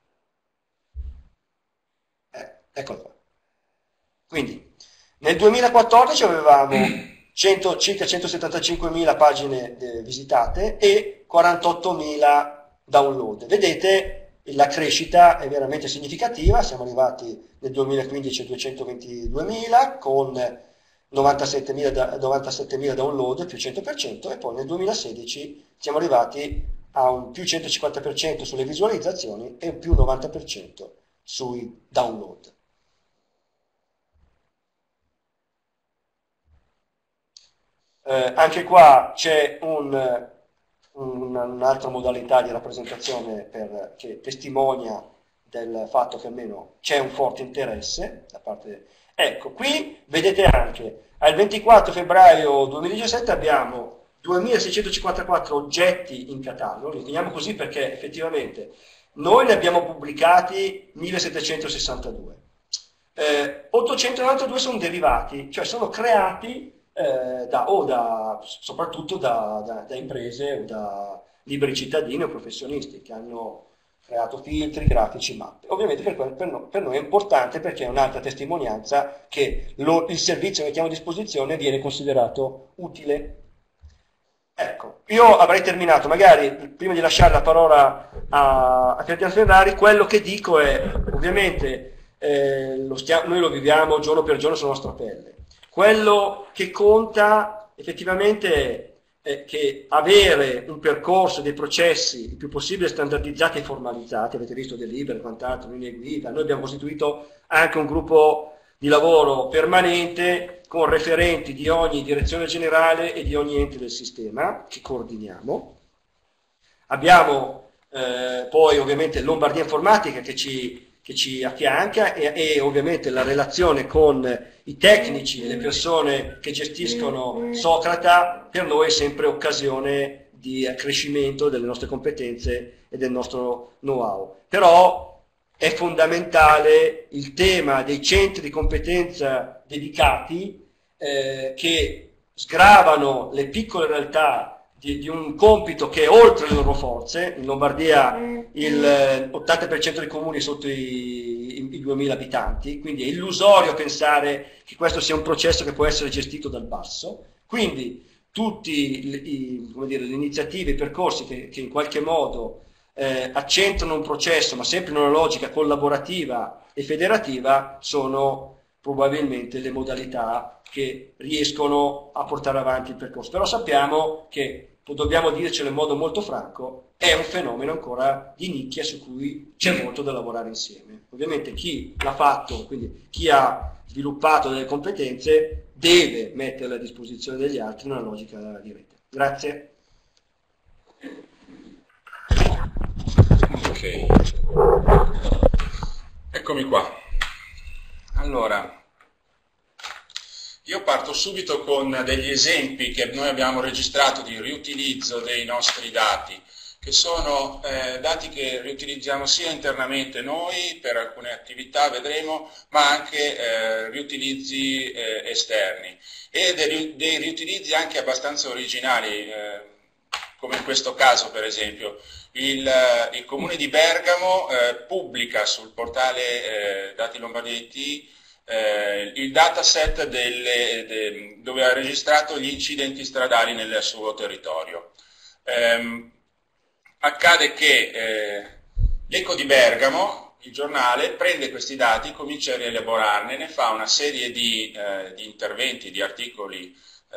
Eccolo qua. Quindi, nel 2014 avevamo circa 175.000 pagine visitate e 48.000 download. Vedete, la crescita è veramente significativa, siamo arrivati nel 2015 a 222.000 con 97.000 download, più 100%, e poi nel 2016 siamo arrivati a un più 150% sulle visualizzazioni e un più 90% sui download. Anche qua c'è un'altra modalità di rappresentazione che testimonia del fatto che almeno c'è un forte interesse da parte. Ecco, qui vedete anche al 24 febbraio 2017 abbiamo 2654 oggetti in catalogo, li teniamo così perché effettivamente noi ne abbiamo pubblicati 1762, 892 sono derivati, cioè sono creati soprattutto da imprese o da liberi cittadini o professionisti che hanno creato filtri, grafici, mappe. Ovviamente per noi è importante perché è un'altra testimonianza che il servizio che mettiamo a disposizione viene considerato utile. Ecco, io avrei terminato, magari prima di lasciare la parola a Cristian Ferrari, quello che dico è, ovviamente noi lo viviamo giorno per giorno sulla nostra pelle. Quello che conta effettivamente è che avere un percorso, dei processi il più possibile standardizzati e formalizzati, avete visto del libro e quant'altro, linee guida, noi abbiamo costituito anche un gruppo di lavoro permanente con referenti di ogni direzione generale e di ogni ente del sistema che coordiniamo. Abbiamo poi ovviamente Lombardia Informatica che ci affianca e ovviamente la relazione con i tecnici e le persone che gestiscono Socrata per noi è sempre occasione di accrescimento delle nostre competenze e del nostro know-how. Però è fondamentale il tema dei centri di competenza dedicati che sgravano le piccole realtà di un compito che è oltre le loro forze. In Lombardia il 80% dei comuni è sotto i 2.000 abitanti, quindi è illusorio pensare che questo sia un processo che può essere gestito dal basso. Quindi tutte le iniziative, i percorsi che in qualche modo accentrano un processo, ma sempre in una logica collaborativa e federativa, sono probabilmente le modalità che riescono a portare avanti il percorso. Però sappiamo che, dobbiamo dircelo in modo molto franco, è un fenomeno ancora di nicchia su cui c'è molto da lavorare insieme. Ovviamente chi l'ha fatto, quindi chi ha sviluppato delle competenze, deve metterle a disposizione degli altri in una logica di rete. Grazie. Ok, eccomi qua. Allora, io parto subito con degli esempi che noi abbiamo registrato di riutilizzo dei nostri dati, che sono dati che riutilizziamo sia internamente noi per alcune attività, vedremo, ma anche riutilizzi esterni e dei riutilizzi anche abbastanza originali, come in questo caso per esempio. Il Comune di Bergamo pubblica sul portale Dati Lombardia IT il dataset dove ha registrato gli incidenti stradali nel suo territorio. Accade che l'Eco di Bergamo, il giornale, prende questi dati, comincia a rielaborarne, ne fa una serie di interventi, di articoli,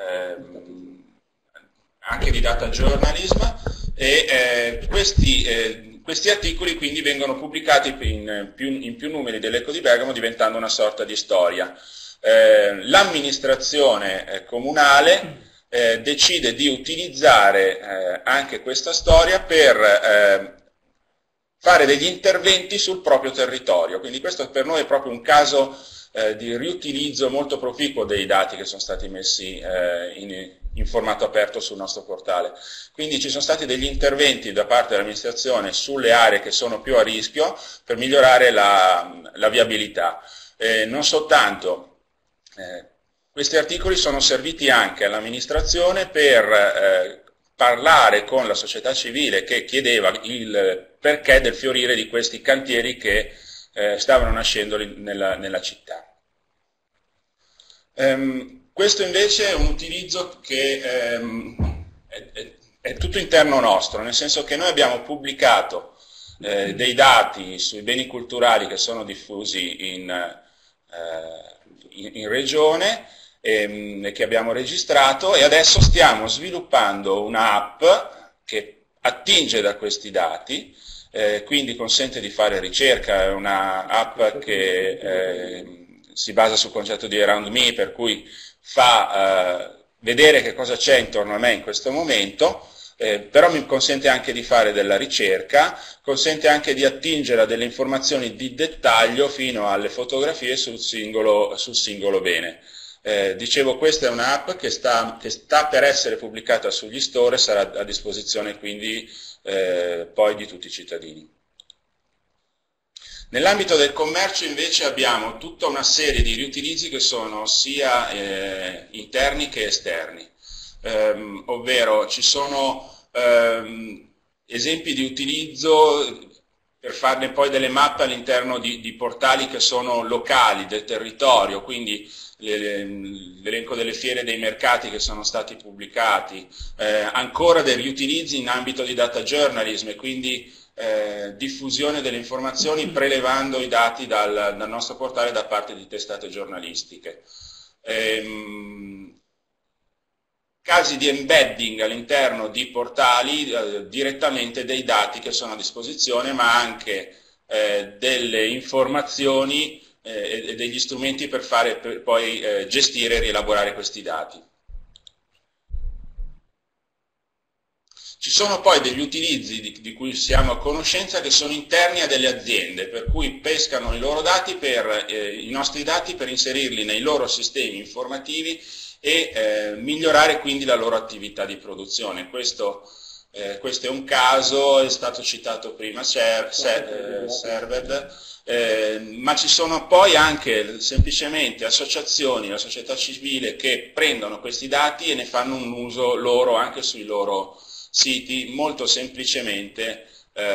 anche di data journalism, e questi articoli quindi vengono pubblicati in più numeri dell'Eco di Bergamo, diventando una sorta di storia. L'amministrazione comunale decide di utilizzare anche questa storia per fare degli interventi sul proprio territorio, quindi questo per noi è proprio un caso di riutilizzo molto proficuo dei dati che sono stati messi in formato aperto sul nostro portale. Quindi ci sono stati degli interventi da parte dell'amministrazione sulle aree che sono più a rischio per migliorare la viabilità. Non soltanto, questi articoli sono serviti anche all'amministrazione per parlare con la società civile che chiedeva il perché del fiorire di questi cantieri che stavano nascendo nella città. Questo invece è un utilizzo che è tutto interno nostro, nel senso che noi abbiamo pubblicato dei dati sui beni culturali che sono diffusi in regione, che abbiamo registrato, e adesso stiamo sviluppando un'app che attinge da questi dati, quindi consente di fare ricerca. È una app che si basa sul concetto di Around Me, per cui fa vedere che cosa c'è intorno a me in questo momento, però mi consente anche di fare della ricerca, consente anche di attingere a delle informazioni di dettaglio fino alle fotografie sul singolo bene. Dicevo, questa è un'app che sta per essere pubblicata sugli store e sarà a disposizione quindi poi di tutti i cittadini. Nell'ambito del commercio invece abbiamo tutta una serie di riutilizzi che sono sia interni che esterni, ovvero ci sono esempi di utilizzo per farne poi delle mappe all'interno di portali che sono locali del territorio, quindi l'elenco delle fiere e dei mercati che sono stati pubblicati, ancora dei riutilizzi in ambito di data journalism, e quindi diffusione delle informazioni prelevando i dati dal nostro portale da parte di testate giornalistiche. Casi di embedding all'interno di portali direttamente dei dati che sono a disposizione, ma anche delle informazioni e degli strumenti per poi gestire e rielaborare questi dati. Ci sono poi degli utilizzi di cui siamo a conoscenza che sono interni a delle aziende, per cui pescano i loro dati, i nostri dati, per inserirli nei loro sistemi informativi e migliorare quindi la loro attività di produzione. Questo è un caso, è stato citato prima Served, ma ci sono poi anche semplicemente associazioni, la società civile, che prendono questi dati e ne fanno un uso loro anche sui loro siti, molto semplicemente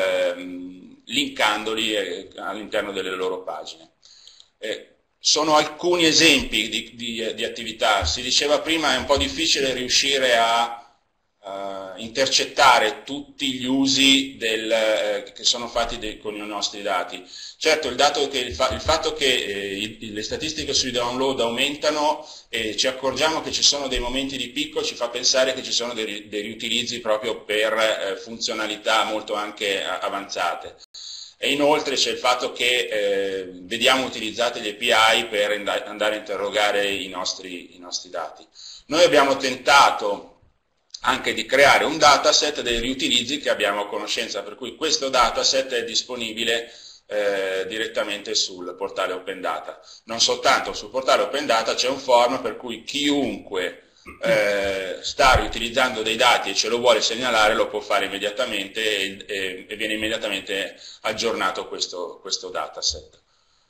linkandoli all'interno delle loro pagine. Sono alcuni esempi di attività. Si diceva prima, è un po' difficile riuscire a intercettare tutti gli usi che sono fatti con i nostri dati. Certo, il fatto che le statistiche sui download aumentano e ci accorgiamo che ci sono dei momenti di picco, ci fa pensare che ci sono dei riutilizzi proprio per funzionalità molto anche avanzate. E inoltre c'è il fatto che vediamo utilizzate le API per andare a interrogare i nostri dati. Noi abbiamo tentato anche di creare un dataset dei riutilizzi che abbiamo a conoscenza, per cui questo dataset è disponibile direttamente sul portale Open Data. Non soltanto sul portale Open Data c'è un form per cui chiunque sta riutilizzando dei dati e ce lo vuole segnalare lo può fare immediatamente e viene immediatamente aggiornato questo dataset.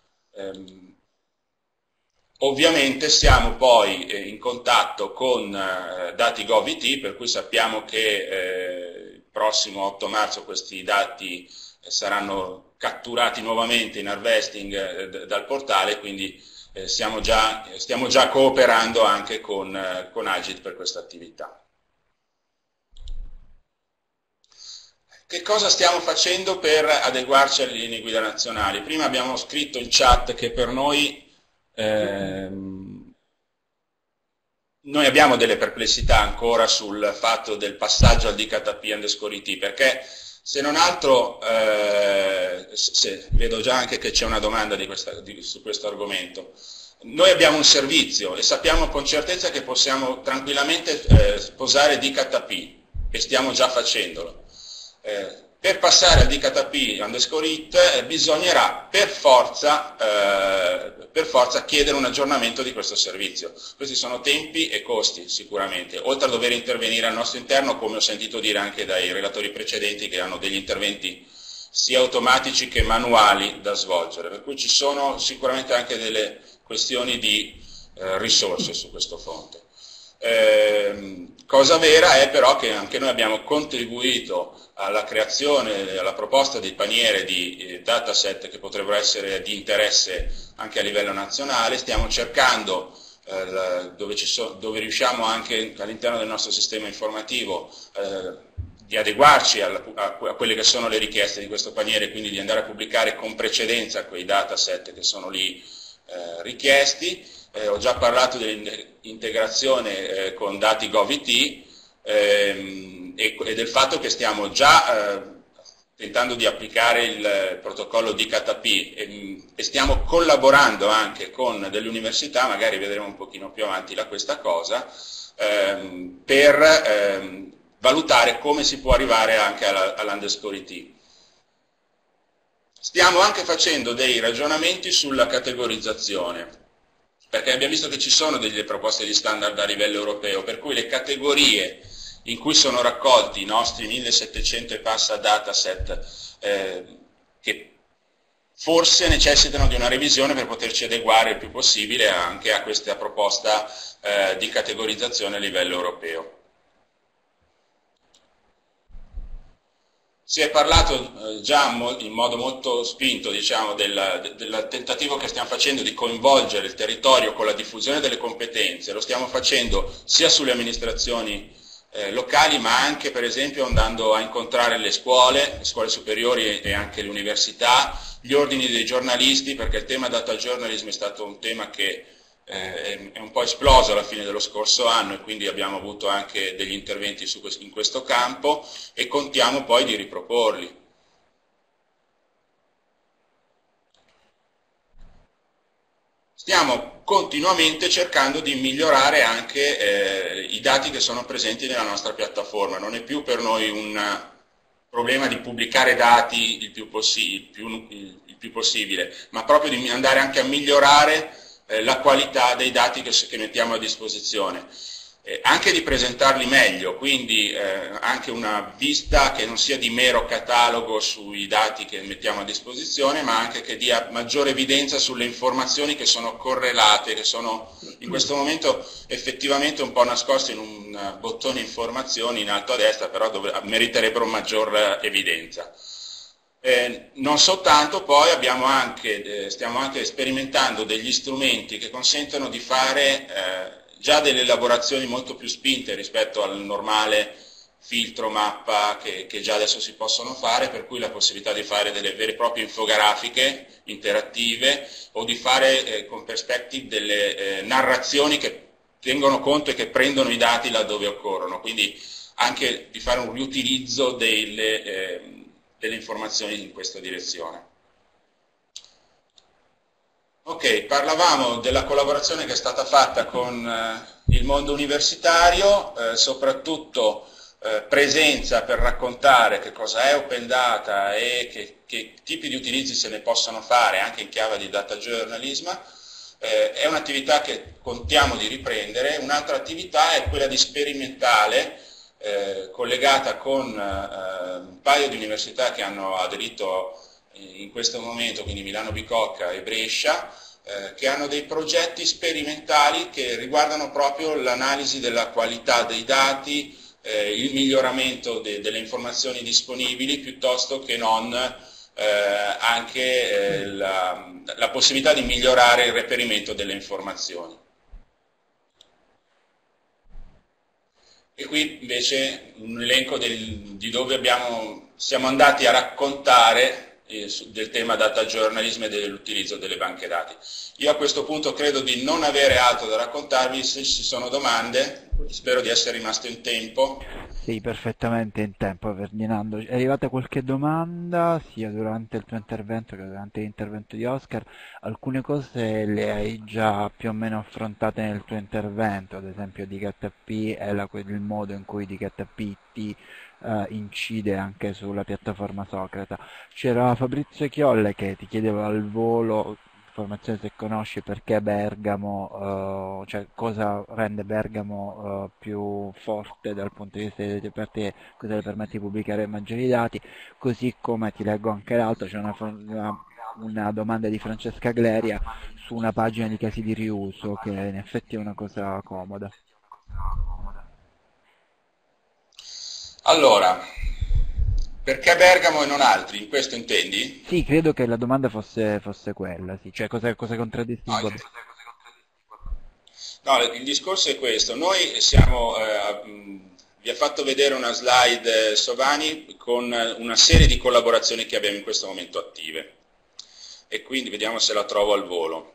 Ovviamente siamo poi in contatto con dati Gov.it, per cui sappiamo che il prossimo 8 marzo questi dati saranno catturati nuovamente in harvesting dal portale, quindi stiamo già cooperando anche con Agit per questa attività. Che cosa stiamo facendo per adeguarci alle linee guida nazionali? Prima abbiamo scritto in chat che per noi abbiamo delle perplessità ancora sul fatto del passaggio al DKP_IT, perché se non altro, vedo già anche che c'è una domanda su questo argomento. Noi abbiamo un servizio e sappiamo con certezza che possiamo tranquillamente sposare DKP e stiamo già facendolo. Per passare al DKP_IT bisognerà per forza chiedere un aggiornamento di questo servizio. Questi sono tempi e costi sicuramente, oltre a dover intervenire al nostro interno, come ho sentito dire anche dai relatori precedenti che hanno degli interventi sia automatici che manuali da svolgere, per cui ci sono sicuramente anche delle questioni di risorse su questo fronte. Cosa vera è però che anche noi abbiamo contribuito alla creazione, alla proposta di paniere di dataset che potrebbero essere di interesse anche a livello nazionale. Stiamo cercando, dove riusciamo anche all'interno del nostro sistema informativo, di adeguarci a quelle che sono le richieste di questo paniere, quindi di andare a pubblicare con precedenza quei dataset che sono lì richiesti. Ho già parlato dell'integrazione con dati Gov.it e del fatto che stiamo già tentando di applicare il protocollo DKP e stiamo collaborando anche con delle università, magari vedremo un pochino più avanti questa cosa, per valutare come si può arrivare anche all'_IT. Stiamo anche facendo dei ragionamenti sulla categorizzazione, perché abbiamo visto che ci sono delle proposte di standard a livello europeo, per cui le categorie in cui sono raccolti i nostri 1700 e passa dataset, che forse necessitano di una revisione per poterci adeguare il più possibile anche a questa proposta di categorizzazione a livello europeo. Si è parlato già in modo molto spinto, diciamo, del tentativo che stiamo facendo di coinvolgere il territorio con la diffusione delle competenze. Lo stiamo facendo sia sulle amministrazioni locali, ma anche per esempio andando a incontrare le scuole superiori e anche le università, gli ordini dei giornalisti, perché il tema data journalism è stato un tema che è un po' esploso alla fine dello scorso anno e quindi abbiamo avuto anche degli interventi in questo campo e contiamo poi di riproporli. Stiamo continuamente cercando di migliorare anche i dati che sono presenti nella nostra piattaforma. Non è più per noi un problema di pubblicare dati il più possibile, ma proprio di andare anche a migliorare la qualità dei dati che mettiamo a disposizione, anche di presentarli meglio, quindi anche una vista che non sia di mero catalogo sui dati che mettiamo a disposizione, ma anche che dia maggiore evidenza sulle informazioni che sono correlate, che sono in questo momento effettivamente un po' nascoste in un bottone informazioni in alto a destra, però meriterebbero maggior evidenza. Non soltanto, poi stiamo anche sperimentando degli strumenti che consentono di fare già delle elaborazioni molto più spinte rispetto al normale filtro mappa che già adesso si possono fare, per cui la possibilità di fare delle vere e proprie infografiche interattive o di fare con perspective delle narrazioni che tengono conto e che prendono i dati laddove occorrono, quindi anche di fare un riutilizzo delle informazioni in questa direzione. Ok, parlavamo della collaborazione che è stata fatta con il mondo universitario, soprattutto presenza per raccontare che cosa è Open Data e che tipi di utilizzi se ne possono fare anche in chiave di data journalism. È un'attività che contiamo di riprendere. Un'altra attività è quella di sperimentale, collegata con un paio di università che hanno aderito in questo momento, quindi Milano Bicocca e Brescia, che hanno dei progetti sperimentali che riguardano proprio l'analisi della qualità dei dati, il miglioramento delle informazioni disponibili, piuttosto che non anche la possibilità di migliorare il reperimento delle informazioni. E qui invece un elenco di dove siamo andati a raccontare del tema data journalism e dell'utilizzo delle banche dati. Io a questo punto credo di non avere altro da raccontarvi. Se ci sono domande, spero di essere rimasto in tempo. Sì, perfettamente in tempo, Ferdinando. È arrivata qualche domanda sia durante il tuo intervento che durante l'intervento di Oscar. Alcune cose le hai già più o meno affrontate nel tuo intervento, ad esempio DKP e il modo in cui DKP incide anche sulla piattaforma Socrata. C'era Fabrizio Chiolle che ti chiedeva al volo informazione se conosci perché Bergamo, cioè cosa rende Bergamo più forte dal punto di vista dei reperti, cosa le permette di pubblicare maggiori dati, così come ti leggo anche l'altro, c'è una domanda di Francesca Gleria su una pagina di casi di riuso, che in effetti è una cosa comoda. Allora, perché Bergamo e non altri? In questo intendi? Sì, credo che la domanda fosse quella, sì. Cioè cosa contraddistingue? No, il discorso è questo. Noi siamo, vi ha fatto vedere una slide Sovani con una serie di collaborazioni che abbiamo in questo momento attive. E quindi vediamo se la trovo al volo.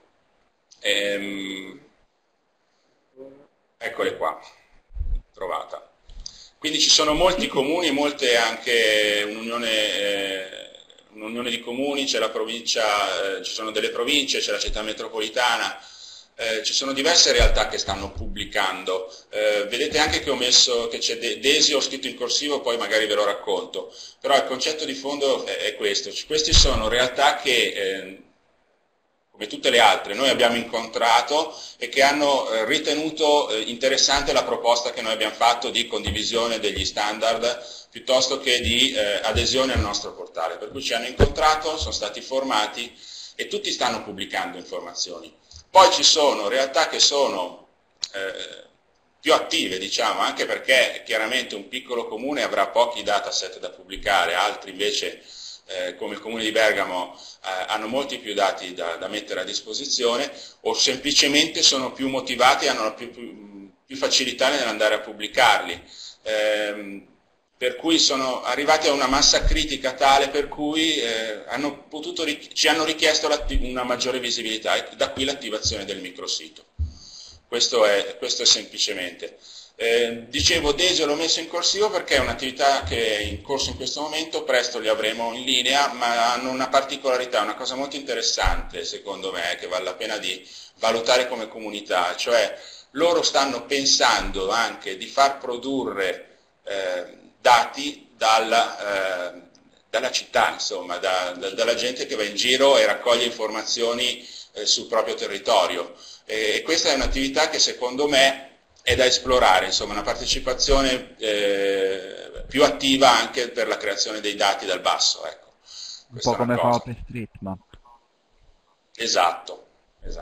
Eccole qua, trovata. Quindi ci sono molti comuni, molte anche un'unione di comuni, c'è la provincia, ci sono delle province, c'è la città metropolitana, ci sono diverse realtà che stanno pubblicando. Vedete anche che ho messo, che c'è Desi, ho scritto in corsivo, poi magari ve lo racconto, però il concetto di fondo è questo. Queste sono realtà che come tutte le altre, noi abbiamo incontrato e che hanno ritenuto interessante la proposta che noi abbiamo fatto di condivisione degli standard piuttosto che di adesione al nostro portale. Per cui ci hanno incontrato, sono stati formati e tutti stanno pubblicando informazioni. Poi ci sono realtà che sono più attive, diciamo, anche perché chiaramente un piccolo comune avrà pochi dataset da pubblicare, altri invece come il comune di Bergamo hanno molti più dati da mettere a disposizione, o semplicemente sono più motivati e hanno più facilità nell'andare a pubblicarli, per cui sono arrivati a una massa critica tale per cui ci hanno richiesto una maggiore visibilità, e da qui l'attivazione del microsito. Questo è semplicemente. Dicevo, Desio l'ho messo in corsivo perché è un'attività che è in corso in questo momento, presto li avremo in linea, ma hanno una particolarità, una cosa molto interessante secondo me, che vale la pena di valutare come comunità, cioè loro stanno pensando anche di far produrre dati dalla città, insomma, dalla gente che va in giro e raccoglie informazioni sul proprio territorio, e questa è un'attività che secondo me è da esplorare, insomma, una partecipazione più attiva anche per la creazione dei dati dal basso. Ecco. Un po' come fa OpenStreetMap. Esatto.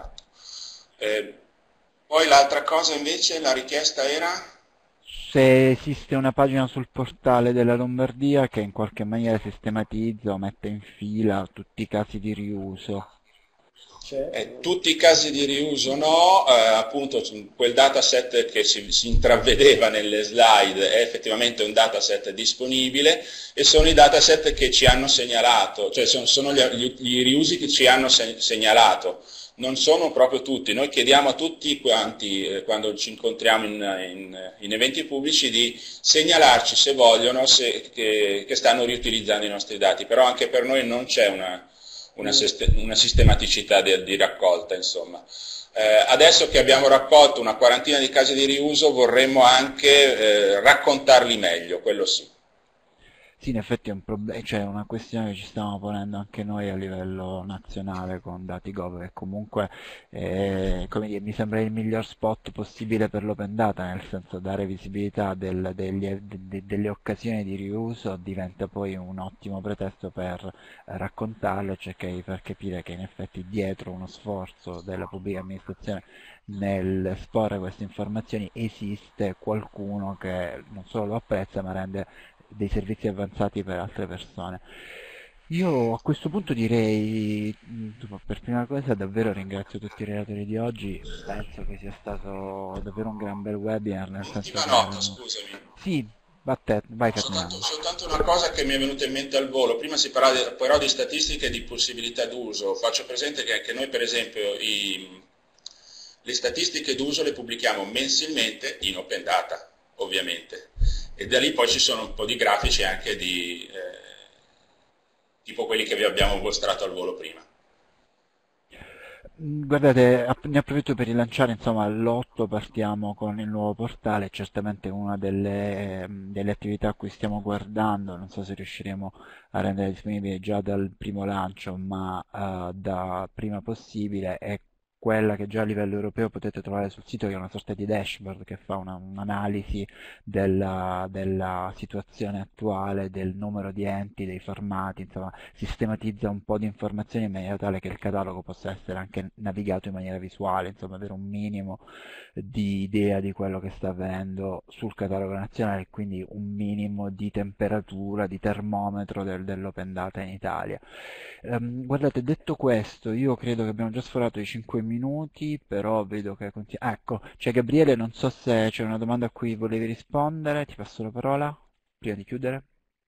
Poi l'altra cosa invece, la richiesta era? Se esiste una pagina sul portale della Lombardia che in qualche maniera sistematizza o mette in fila tutti i casi di riuso. Tutti i casi di riuso no, appunto quel dataset che si intravedeva nelle slide è effettivamente un dataset disponibile, e sono i dataset che ci hanno segnalato, cioè sono gli riusi che ci hanno segnalato, non sono proprio tutti. Noi chiediamo a tutti quanti, quando ci incontriamo in eventi pubblici, di segnalarci se vogliono che stanno riutilizzando i nostri dati, però anche per noi non c'è una sistematicità di raccolta, insomma. Adesso che abbiamo raccolto una quarantina di casi di riuso vorremmo anche raccontarli meglio, quello sì. Sì, in effetti è un problema, cioè è una questione che ci stiamo ponendo anche noi a livello nazionale con Datigov, che comunque come dire, mi sembra il miglior spot possibile per l'open data, nel senso dare visibilità delle occasioni di riuso diventa poi un ottimo pretesto per raccontarlo, cioè per capire che in effetti dietro uno sforzo della pubblica amministrazione nel esporre queste informazioni esiste qualcuno che non solo lo apprezza ma rende dei servizi avanzati per altre persone. Io a questo punto direi, per prima cosa davvero ringrazio tutti i relatori di oggi, penso che sia stato davvero un gran bel webinar, nel senso Ultima che nota, scusami. Sì, vai Ferdinando. Soltanto una cosa che mi è venuta in mente al volo, prima si parlava di statistiche e di possibilità d'uso, faccio presente che anche noi per esempio le statistiche d'uso le pubblichiamo mensilmente in open data, ovviamente. E da lì poi ci sono un po' di grafici anche tipo quelli che vi abbiamo mostrato al volo prima. Guardate, ne approfitto per rilanciare, insomma, l'8 partiamo con il nuovo portale, certamente una delle attività a cui stiamo guardando, non so se riusciremo a rendere disponibile già dal primo lancio, ma da prima possibile, è quella che già a livello europeo potete trovare sul sito, che è una sorta di dashboard che fa un'analisi della situazione attuale, del numero di enti, dei formati, insomma sistematizza un po' di informazioni in maniera tale che il catalogo possa essere anche navigato in maniera visuale, insomma avere un minimo di idea di quello che sta avvenendo sul catalogo nazionale, quindi un minimo di temperatura, di termometro dell'open data in Italia. Guardate, detto questo, io credo che abbiamo già sforato i 5 minuti, però vedo che continua. Ecco, c'è Gabriele, non so se c'è una domanda a cui volevi rispondere, ti passo la parola prima di chiudere.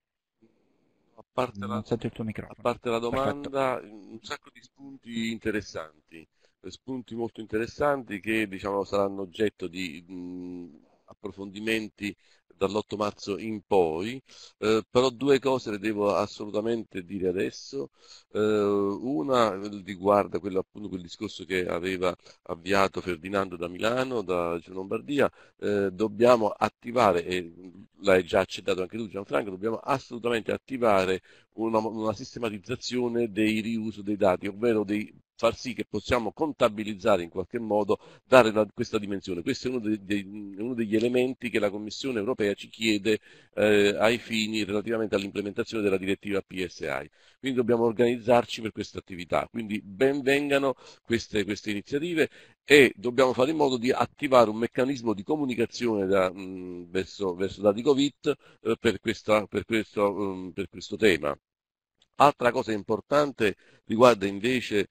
Non sento il tuo A microfono. parte la Perfetto. domanda, un sacco di spunti interessanti, spunti molto interessanti che diciamo, saranno oggetto di approfondimenti dall'8 marzo in poi, però due cose le devo assolutamente dire adesso. Una riguarda appunto quel discorso che aveva avviato Ferdinando da Milano, da Regione Lombardia. Dobbiamo attivare, e l'hai già accettato anche tu Gianfranco, dobbiamo assolutamente attivare una sistematizzazione dei riuso dei dati, ovvero far sì che possiamo contabilizzare in qualche modo, dare questa dimensione. Questo è uno degli elementi che la Commissione europea ci chiede ai fini relativamente all'implementazione della direttiva PSI. Quindi dobbiamo organizzarci per questa attività. Quindi ben vengano queste iniziative e dobbiamo fare in modo di attivare un meccanismo di comunicazione verso Daticovit per questo tema. Altra cosa importante riguarda invece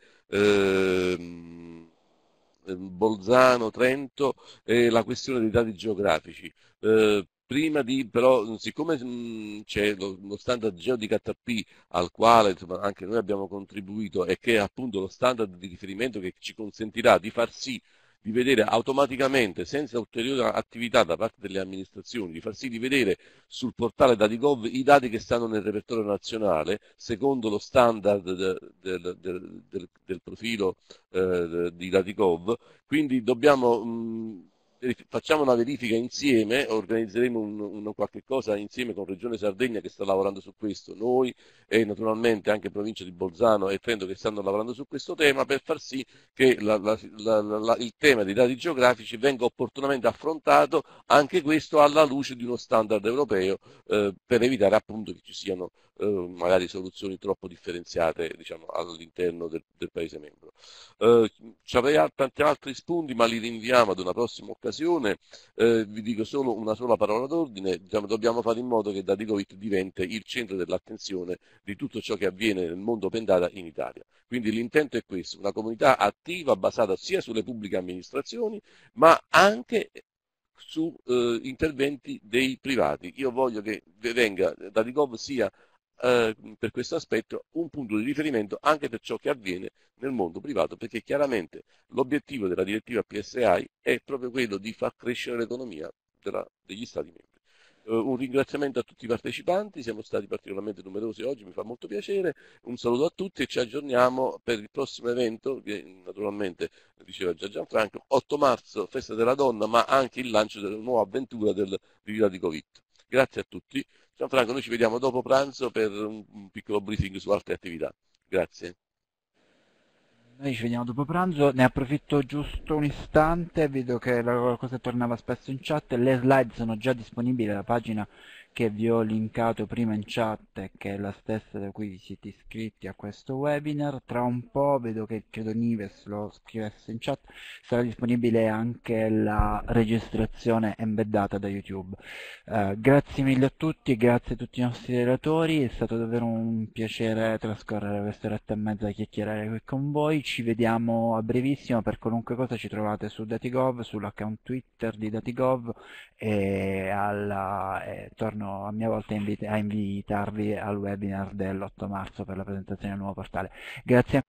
Bolzano, Trento e la questione dei dati geografici. Però, siccome c'è lo standard GeoDKP al quale insomma, anche noi abbiamo contribuito e che è appunto lo standard di riferimento che ci consentirà di far sì di vedere automaticamente, senza ulteriore attività da parte delle amministrazioni, di far sì di vedere sul portale Datigov i dati che stanno nel repertorio nazionale, secondo lo standard del profilo di Datigov. Quindi facciamo una verifica insieme, organizzeremo un qualche cosa insieme con Regione Sardegna che sta lavorando su questo, noi e naturalmente anche provincia di Bolzano e Trento che stanno lavorando su questo tema per far sì che il tema dei dati geografici venga opportunamente affrontato, anche questo alla luce di uno standard europeo, per evitare appunto che ci siano magari soluzioni troppo differenziate diciamo, all'interno del Paese membro. Ci avrei tanti altri spunti ma li rinviamo ad una prossima occasione. Vi dico solo una sola parola d'ordine: dobbiamo fare in modo che Daticovit diventi il centro dell'attenzione di tutto ciò che avviene nel mondo open data in Italia. Quindi l'intento è questo: una comunità attiva basata sia sulle pubbliche amministrazioni ma anche su interventi dei privati. Io voglio che Daticov sia per questo aspetto un punto di riferimento anche per ciò che avviene nel mondo privato, perché chiaramente l'obiettivo della direttiva PSI è proprio quello di far crescere l'economia degli Stati membri. Un ringraziamento a tutti i partecipanti, siamo stati particolarmente numerosi oggi, mi fa molto piacere, un saluto a tutti e ci aggiorniamo per il prossimo evento che naturalmente diceva già Gianfranco, 8 marzo, festa della donna, ma anche il lancio della nuova avventura di Villa di Covitto. Grazie a tutti. Gianfranco, noi ci vediamo dopo pranzo per un piccolo briefing su altre attività. Grazie. Noi ci vediamo dopo pranzo, ne approfitto giusto un istante, vedo che la cosa tornava spesso in chat, le slide sono già disponibili alla pagina che vi ho linkato prima in chat, che è la stessa da cui vi siete iscritti a questo webinar. Tra un po', vedo che credo Nives lo scrivesse in chat, sarà disponibile anche la registrazione embeddata da YouTube. Grazie mille a tutti, grazie a tutti i nostri relatori, è stato davvero un piacere trascorrere questa oretta e mezza a chiacchierare qui con voi. Ci vediamo a brevissimo, per qualunque cosa ci trovate su Datigov, sull'account Twitter di Datigov e torno a mia volta a invitarvi al webinar dell'8 marzo per la presentazione del nuovo portale. Grazie.